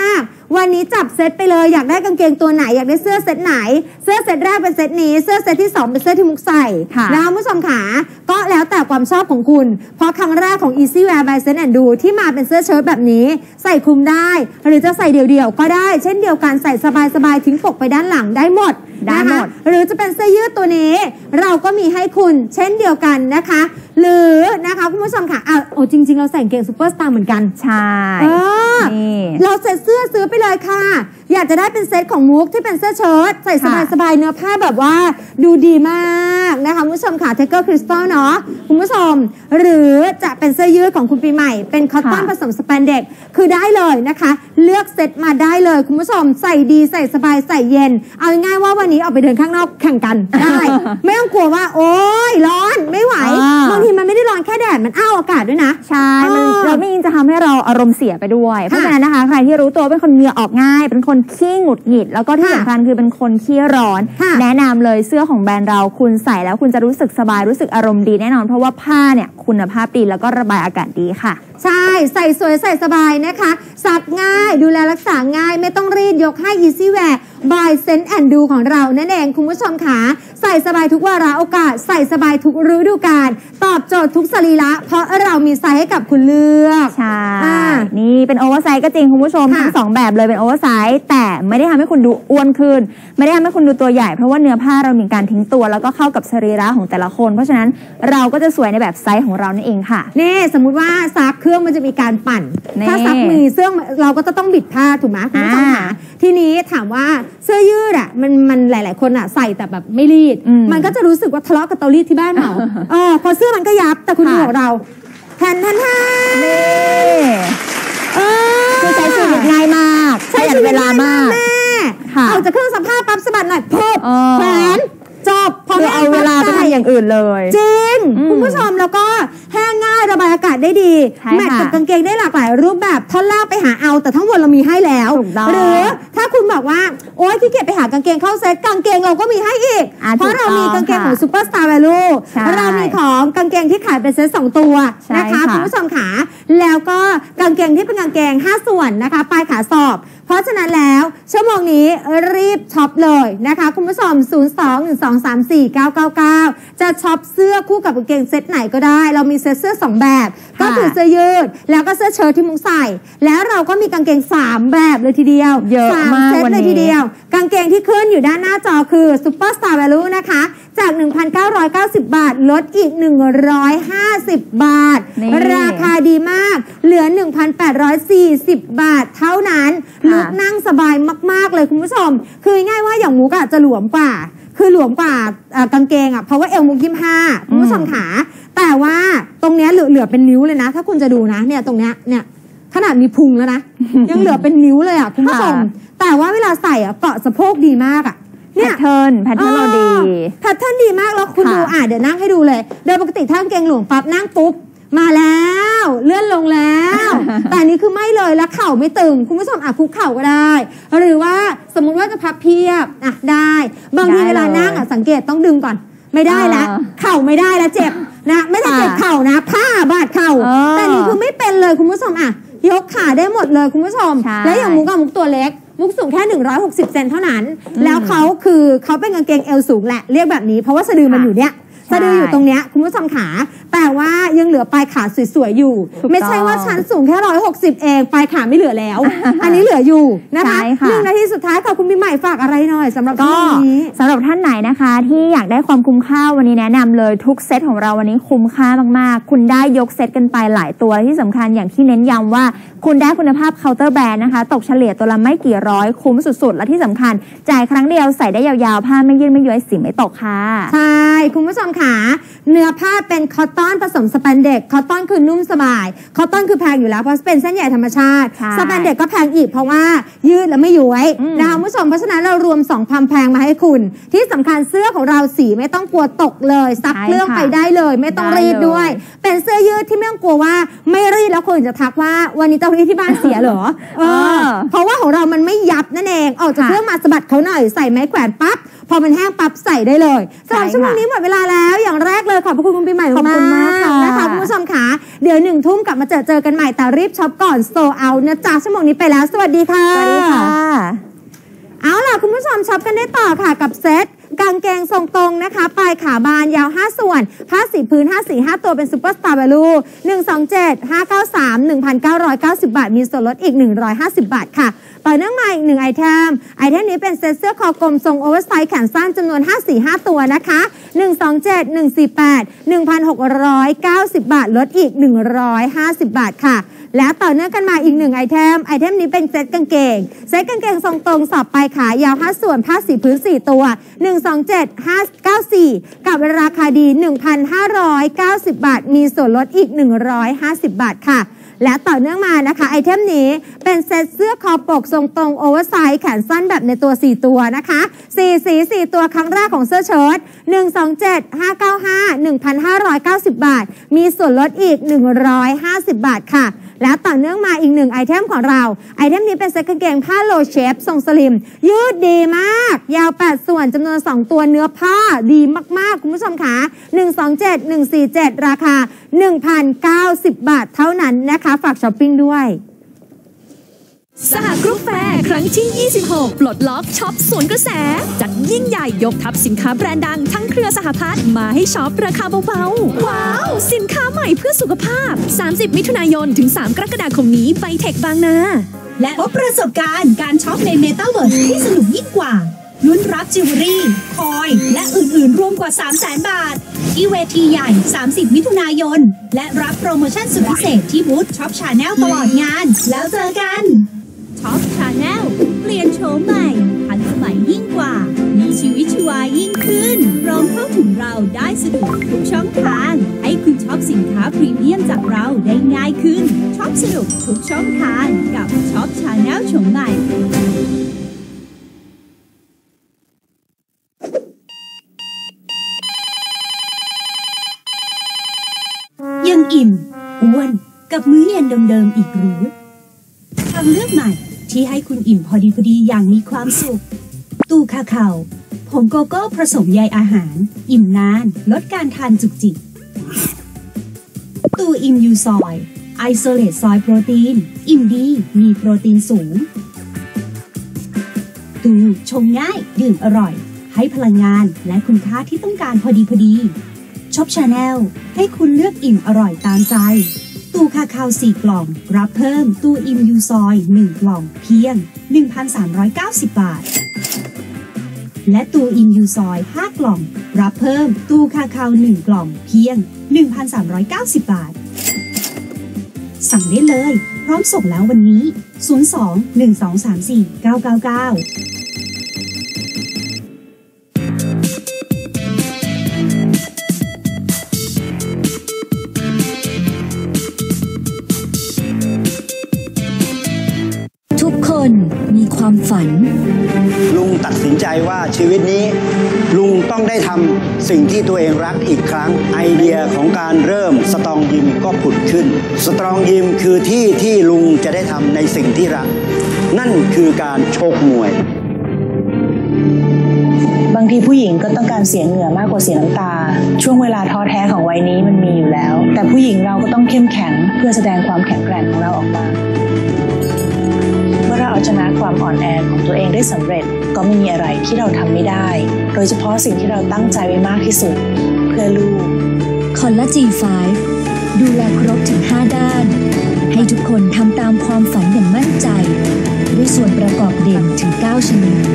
วันนี้จับเซตไปเลยอยากได้กางเกงตัวไหนอยากได้เสื้อเซตไหนเสื้อเซตแรกเป็นเซตนี้เสื้อเซตที่2เป็นเสื้อที่มุกใส่นะคะผู้ชมขาก็แล้วแต่ความชอบของคุณเพราะครั้งแรกของ Easy Wear by Sen and Do ที่มาเป็นเสื้อเชิ้ตแบบนี้ใส่คลุมได้หรือจะใส่เดี่ยวๆก็ได้เช่นเดียวกันใส่สบายๆทิ้งปกไปด้านหลังได้หมดนะคะหรือจะเป็นเสื้อยืดตัวนี้เราก็มีให้คุณเช่นเดียวกันนะคะหรือนะคะคุณผู้ชมค่ะจริงๆเราใส่กางเกงซูเปอร์สตาร์เหมือนกันใช่เราเซ็ตเสื้อซื้อไปเลยค่ะอยากจะได้เป็นเซตของมุกที่เป็นเสื้อเชิ้ตใส่สบายๆเนื้อผ้าแบบว่าดูดีมากนะคะคุณผู้ชมค่ะเทคเกอร์คริสตัลเนาะคุณผู้ชมหรือจะเป็นเสื้อยืดของคุณปีใหม่เป็นคอตตอนผสมสแปนเด็กคือได้เลยนะคะเลือกเซตมาได้เลยคุณผู้ชมใส่ดีใส่สบายใส่เย็นเอาง่ายๆว่าวันนี้ออกไปเดินข้างนอกแข่งกันได้ ไม่ต้องกลัวว่าโอ๊ยร้อนไม่ไหวบางทีมันไม่ได้ร้อนแค่แดดมันอ้าวอากาศด้วยนะใช่เราไม่ยิ่งจะทำให้เราอารมณ์เสียไปด้วยเพราะฉะนั้นนะคะใครที่รู้ตัวเป็นคนเหงื่อออกง่ายเป็นคนขี้หงุดหงิดแล้วก็ที่สำคัญคือเป็นคนขี้ร้อนแนะนำเลยเสื้อของแบรนด์เราคุณใส่แล้วคุณจะรู้สึกสบายรู้สึกอารมณ์ดีแน่นอนเพราะว่าผ้าเนี่ยคุณภาพดีแล้วก็ระบายอากาศดีค่ะใช่ใส่สวยใส่สบายนะคะซักง่ายดูแลรักษาง่ายไม่ต้องรีดยกให้ Easy Wear by Sen and Do ของเรานั่นเองคุณผู้ชมค่ะใส่สบายทุกวาระโอกาสใส่สบายทุกฤดูกาลตอบโจทย์ทุกสรีระเพราะเรามีไซส์ให้กับคุณเลือกใช่นี่เป็นโอเวอร์ไซส์ก็จริงคุณผู้ชมทั้ง2แบบเลยเป็นโอเวอร์ไซส์แต่ไม่ได้ทำให้คุณดูอ้วนขึ้นไม่ได้ทำให้คุณดูตัวใหญ่เพราะว่าเนื้อผ้าเรามีการทิ้งตัวแล้วก็เข้ากับสรีระของแต่ละคนเพราะฉะนั้นเราก็จะสวยในแบบไซส์ของเรานั่นเองค่ะนี่สมมุติว่าซักเครื่องมันจะมีการปั่นถ้าซักมีเสื้อเราก็จะต้องบิดผ้าถูกไหมคุณผู้ชมค่ะทีนี้ถามว่าเสื้อยืดมันหลายๆคนใส่แต่แบบไม่รีดมันก็จะรู้สึกว่าทะเลาะกับเตารีดที่บ้านเราพอเสื้อมันก็ยับแต่คุณดูของเราแทนนี่คือใช้ชีวิตง่ายมากใช้เวลามากเอาจากเครื่องซักผ้าปั๊บสะบัดหน่อยเพิ่มแขวนจบพอเอาเวลาไปทำอย่างอื่นเลยจริงคุณผู้ชมแล้วก็แห้งง่ายระบายอากาศได้ดีแมทกับกางเกงได้หลากหลายรูปแบบท่อนล่างไปหาเอาแต่ทั้งหมดเรามีให้แล้วหรือถ้าคุณบอกว่าโอ๊ยขี้เกียจไปหากางเกงเข้าเซ็ตกางเกงเราก็มีให้อีกเพราะเรามีกางเกงของซูเปอร์สตาร์แวลูเรามีของกางเกงที่ขายเป็นเซ็ต2ตัวนะคะคุณผู้ชมขาแล้วก็กางเกงที่เป็นกางเกง5ส่วนนะคะปลายขาสอบเพราะฉะนั้นแล้วชั่วโมงนี้รีบช็อปเลยนะคะคุณผู้ชม02-1234-999จะช็อปเสื้อคู่กับกางเกงเซตไหนก็ได้เรามีเซตเสื้อ2แบบก็คือเสื้อยืดแล้วก็เสื้อเชิ้ตที่มุกใส่แล้วเราก็มีกางเกง3แบบเลยทีเดียว3เซตเลยทีเดียวกางเกงที่ขึ้นอยู่ด้านหน้าจอคือ Super Star Value นะคะจาก 1,990 บาทลดอีก150 บาทราคาดีมากเหลือ 1,840 บาทเท่านั้นลุกนั่งสบายมากๆเลยคุณผู้ชมคือง่ายว่าอย่างมุกจะหลวมกว่าคือหลวมกว่ากางเกงเพราะว่าเอวมุก25คุณผู้ชมขาแต่ว่าตรงเนี้ยเหลือเป็นนิ้วเลยนะถ้าคุณจะดูนะเนี่ยตรงเนี้ยเนี่ยขนาดมีพุงแล้วนะ ยังเหลือเป็นนิ้วเลยคุณผู้ชมแต่ว่าเวลาใส่เกาะสะโพกดีมากแพทเทิร์นเราดีแพทเทิร์นดีมากแล้วคุณดูเดี๋ยวนั่งให้ดูเลยโดยปกติถ้ากางเกงหลวมปั๊บนั่งปุ๊บมาแล้วเลื่อนลงแล้วแต่นี้คือไม่เลยแล้วเข่าไม่ตึงคุณผู้ชมคุกเข่าก็ได้หรือว่าสมมุติว่าจะพับเพียบได้บางทีเวลานั่งสังเกตต้องดึงก่อนไม่ได้แล้วเข่าไม่ได้แล้วเจ็บนะไม่ได้เจ็บเข่านะผ้าบาดเข่าแต่นี้คือไม่เป็นเลยคุณผู้ชมยกขาได้หมดเลยคุณผู้ชมและอย่างมุกตัวเล็กมุกสูงแค่160เซนเท่านั้นแล้วเขาเป็นกางเกงเอวสูงแหละเรียกแบบนี้เพราะว่าสะดือมันอยู่เนี้ยสะดืออยู่ตรงเนี้ยคุณผู้ชมขาแต่ว่ายังเหลือปลายขาสวยๆอยู่ไม่ใช่ว่าฉันสูงแค่160เองปลายขาไม่เหลือแล้วอันนี้เหลืออยู่นะคะ1 นาทีสุดท้ายค่ะคุณปีใหม่ฝากอะไรหน่อยสำหรับวันนี้สำหรับท่านไหนนะคะที่อยากได้ความคุ้มค่าวันนี้แนะนำเลยทุกเซตของเราวันนี้คุ้มค่ามากๆคุณได้ยกเซตกันไปหลายตัวที่สำคัญอย่างที่เน้นย้ำว่าคุณได้คุณภาพเคาน์เตอร์แบรนด์นะคะตกเฉลี่ยตัวละไม่กี่ร้อยคุ้มสุดๆและที่สำคัญจ่ายครั้งเดียวใส่ได้ยาวๆผ้าไม่ยืดไม่ย้วยสีไม่ตกค่ะใช่คุณผู้ชมค่ะเนื้อผ้าเป็นคอตตอนผสมสแปนเด็กคอตตอนคือนุ่มสบายคอตตอนคือแพงอยู่แล้วเพราะเป็นเส้นใหญ่ธรรมชาติสแปนเด็กก็แพงอีกเพราะว่ายืดแล้วไม่ย้วยนะคะคุณผู้ชมเพราะฉะนั้นเรารวม2ความแพงมาให้คุณที่สำคัญเสื้อของเราสีไม่ต้องกลัวตกเลยซักเครื่องไปได้เลยไม่ต้องรีดด้วยเป็นเสื้อยืดที่ไม่ต้องกลัวว่าไม่รีดแล้วคนจะทักว่าวันนี้เจ้ารีดที่บ้านเสียเหรอเพราะว่าของเรามันไม่ยับนั่นเองออกจากเครื่องมาสะบัดเขาหน่อยใส่ไม้แขวนปั๊บพอมันแห้งปั๊บใส่ได้เลยสำหรับชั่วโมงนี้หมดเวลาแล้วอย่างแรกเลยขอบคุณคุณปีใหม่มากนะคะคุณผู้ชมค่ะเดี๋ยว1 ทุ่มกลับมาเจอกันใหม่แต่รีบช็อปก่อนโซเอานะจ๊ะชั่วโมงนี้ไปแล้วสวัสดีค่ะสวัสดีค่ะเอาล่ะคุณผู้ชมช็อปกันได้ต่อค่ะกับเซ็ตกางเกงทรงตรงนะคะปลายขาบานยาว5ส่วนผ้าสีพื้น5สี5ตัวเป็นซุปเปอร์สตาร์แวลู127 593 1,990 บาทมีส่วนลดอีก150 บาทค่ะต่อเนื่องมาอีก1ไอเทมนี้เป็นเซ็ตเสื้อคอกลมทรงโอเวอร์ไซส์แขนสั้นจำนวน5สี5ตัวนะคะ127 148 1,690 บาทลดอีก150 บาทค่ะและต่อเนื่องกันมาอีก1ไอเทมนี้เป็นเซ็ตกางเกงทรงตรงสอบปลายขายาว5ส่วนผ้าสีพื้น4ตัว127 594กับราคาดี 1,590 บาทมีส่วนลดอีก150 บาทค่ะและต่อเนื่องมานะคะไอเทมนี้เป็นเซ็ตเสื้อคอปกทรงตรงโอเวอร์ไซส์แขนสั้นแบบในตัว4ตัวนะคะ4สี4ตัวครั้งแรกของเสื้อเชิ้ต127 595 1,590 บาทมีส่วนลดอีก150 บาทค่ะและต่อเนื่องมาอีก1ไอเทมของเราไอเทมนี้เป็นเซ็ตกางเกงผ้าโลเชฟทรงสลิมยืดดีมากยาว8ส่วนจำนวน2ตัวเนื้อผ้าดีมากๆคุณผู้ชมคะ127 147ราคา 1,090 บาทเท่านั้นนะคะฝากช้อปปิ้งด้วยสหกรุ๊ปแฟร์ครั้งที่26ปลดล็อกช็อปสวนกระแสจัดยิ่งใหญ่ยกทัพสินค้าแบรนด์ดังทั้งเครือสหพัฒน์มาให้ช็อปราคาเบาๆว้าวสินค้าใหม่เพื่อสุขภาพ30มิถุนายนถึง3กรกฎาคมนี้ไบเทคบางนาและพบประสบการณ์การช็อปในเมตาเวิร์สที่สนุกยิ่งกว่าลุ้นรับจิวเวลรี่คอยและอื่นๆรวมกว่า 300,000 บาทที่เวทีใหญ่30มิถุนายนและรับโปรโมชั่นสุดพิเศษที่บูธช็อปชาแนลตลอดงานแล้วเจอกันช็อปชาแนลเปลี่ยนโฉมใหม่ทันสมัยยิ่งกว่ามีชีวิตชีวายิ่งขึ้นพร้อมเข้าถึงเราได้สะดวกทุกช่องทางให้คุณช็อปสินค้าพรีเมียมจากเราได้ง่ายขึ้นช็อปสนุกทุกช่องทางกับช็อปชาแนลโฉมใหม่ยังอิ่มอ้วนกับมื้อเย็นเดิมๆอีกหรือทางเลือกใหม่ที่ให้คุณอิ่มพอดีอย่างมีความสุขตู้คาคาผงโกโก้ผสมใยอาหารอิ่มนานลดการทานจุกจิกตู้อิ่มยูซอยไอโซเลตซอยโปรตีนอิ่มดีมีโปรตีนสูงตู้ชงง่ายดื่มอร่อยให้พลังงานและคุณค่าที่ต้องการพอดีช็อปชาแนลให้คุณเลือกอิ่มอร่อยตามใจตู้คาคาว4 กล่องรับเพิ่มตู้อิ่มยูซอย1 กล่องเพียง 1,390 บาทและตู้อิ่มยูซอย5 กล่องรับเพิ่มตู้คาคาว1 กล่องเพียง 1,390 บาทสั่งได้เลยพร้อมส่งแล้ววันนี้02-1234-999 มีความฝันลุงตัดสินใจว่าชีวิตนี้ลุงต้องได้ทำสิ่งที่ตัวเองรักอีกครั้งไอเดียของการเริ่มสตรองยิมก็ผุดขึ้นสตรองยิมคือที่ลุงจะได้ทำในสิ่งที่รักนั่นคือการชกมวยบางทีผู้หญิงก็ต้องการเสียเหงื่อมากกว่าเสียน้ำตาช่วงเวลาท้อแท้ของวัยนี้มันมีอยู่แล้วแต่ผู้หญิงเราก็ต้องเข้มแข็งเพื่อแสดงความแข็งแกร่งของเราออกมาเมื่อเราเอาชนะความอ่อนแอของตัวเองได้สำเร็จก็ไม่มีอะไรที่เราทำไม่ได้โดยเฉพาะสิ่งที่เราตั้งใจไว้มากที่สุดเพื่อลูกคอลลาG5 ดูแลครบถึง5ด้านให้ทุกคนทำตามความฝันอย่างมั่นใจด้วยส่วนประกอบเด่นถึง9ชนิด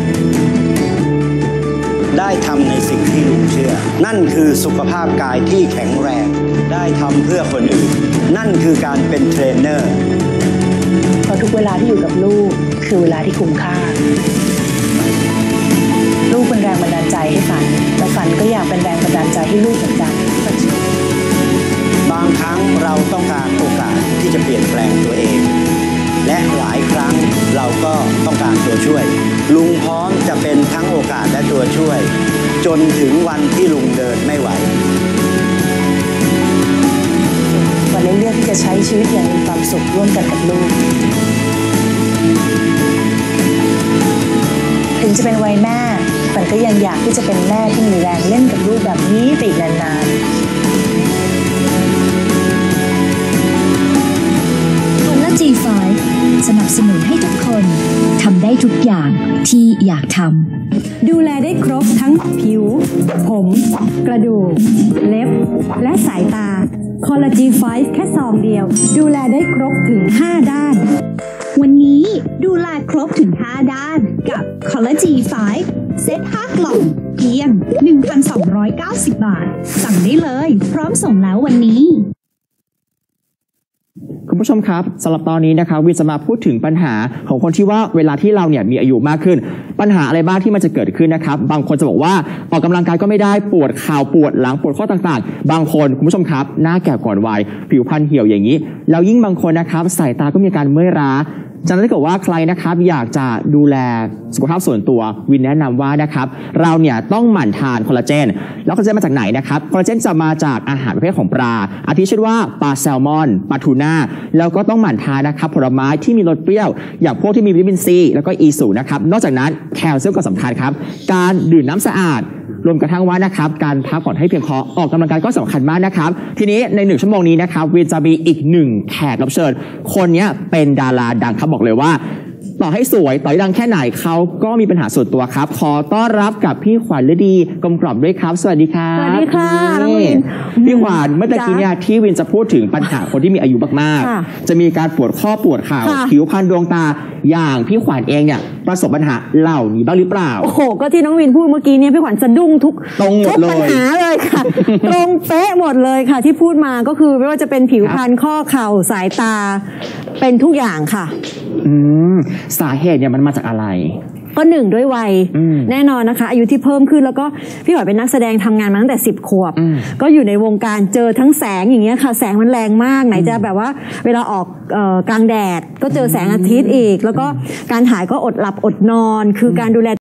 ได้ทำในสิ่งที่ลุงเชื่อนั่นคือสุขภาพกายที่แข็งแรงได้ทำเพื่อคนอื่นนั่นคือการเป็นเทรนเนอร์เพราะทุกเวลาที่อยู่กับลูกคือเวลาที่คุ้มค่าลูกเป็นแรงบันดาลใจให้ฝันและฝันก็อยากเป็นแรงบันดาลใจให้ลูกเหมือนกันบางครั้งเราต้องการโอกาสที่จะเปลี่ยนแปลงตัวเองและหลายครั้งเราก็ต้องการตัวช่วยลุงพร้อมจะเป็นทั้งโอกาสและตัวช่วยจนถึงวันที่ลุงเดินไม่ไหววันนี้เลือกที่จะใช้ชีวิตอย่างมีความสุขร่วมกันกับลูกถึงจะเป็นวัยแม่ฝันก็ยังอยากที่จะเป็นแม่ที่มีแรงเล่นกับลูกแบบนี้ไปอีกนานๆที่อยากทำดูแลได้ครบทั้งผิว ผม กระดูก เล็บ และสายตา Collagen 5 แค่ซองเดียว ดูแลได้ครบถึง 5 ด้านวันนี้ดูแลครบถึง 5 ด้านกับ Collagen 5 เซต 5 กล่องเพียง 1,290 บาท สั่งได้เลยพร้อมส่งแล้ววันนี้คุณผู้ชมครับสำหรับตอนนี้นะครับวินจะมาพูดถึงปัญหาของคนที่ว่าเวลาที่เราเนี่ยมีอายุมากขึ้นปัญหาอะไรบ้างที่มันจะเกิดขึ้นนะครับบางคนจะบอกว่าออกกำลังกายก็ไม่ได้ปวดเข่าปวดหลังปวดข้อต่างๆบางคนคุณผู้ชมครับหน้าแก่ก่อนวัยผิวพรรณเหี่ยวอย่างนี้แล้วยิ่งบางคนนะครับสายตาก็มีการเมื่อยล้าฉะนั้นถ้าเกิดว่าใครนะครับอยากจะดูแลสุขภาพส่วนตัววินแนะนำว่านะครับเราเนี่ยต้องหมั่นทานคอลลาเจนแล้วคอลลาเจนมาจากไหนนะครับคอลลาเจนจะมาจากอาหารประเภทของปลาอาทิเช่นว่าปลาแซลมอนปลาทูน่าแล้วก็ต้องหมั่นทานนะครับผลไม้ที่มีรสเปรี้ยวอย่างพวกที่มีวิตามินซีแล้วก็อีสูงนะครับนอกจากนั้นแคลเซียมก็สำคัญครับการดื่มน้ำสะอาดรวมกระทั่งว่านะครับการพักผ่อนให้เพียงพอออกกำลังกายก็สำคัญมากนะครับทีนี้ใน1 ชั่วโมงนี้นะครับวินจะมีอีก1แขกรับเชิญคนนี้เป็นดาราดังครับบอกเลยว่าต่อให้สวยต่อให้ดังแค่ไหนเขาก็มีปัญหาส่วนตัวครับขอต้อนรับกับพี่ขวัญฤดีกลมกล่อมด้วยครับสวัสดีครับสวัสดีค่ะน้องวินพี่ขวัญเมื่อกี้เนี่ยที่วินจะพูดถึงปัญหาคนที่มีอายุมากๆจะมีการปวดข้อปวดเข่าผิวพรรณดวงตาอย่างพี่ขวัญเองเนี่ยประสบปัญหาเหล่านี้บ้างหรือเปล่าโอ้โหก็ที่น้องวินพูดเมื่อกี้เนี่ยพี่ขวัญสะดุ้งทุกปัญหาเลยค่ะ ตรงเป๊ะหมดเลยค่ะที่พูดมาก็คือไม่ว่าจะเป็นผิวพรรณข้อเข่าสายตาเป็นทุกอย่างค่ะสาเหตุเนี่ยมันมาจากอะไรก็1ด้วยวัยแน่นอนนะคะอายุที่เพิ่มขึ้นแล้วก็พี่ขวัญเป็นนักแสดงทำงานมาตั้งแต่10 ขวบก็อยู่ในวงการเจอทั้งแสงอย่างเงี้ยค่ะแสงมันแรงมากไหนจะแบบว่าเวลาออกกลางแดดก็เจอแสงอาทิตย์อีกแล้วก็การถ่ายก็อดหลับอดนอนคือการดูแล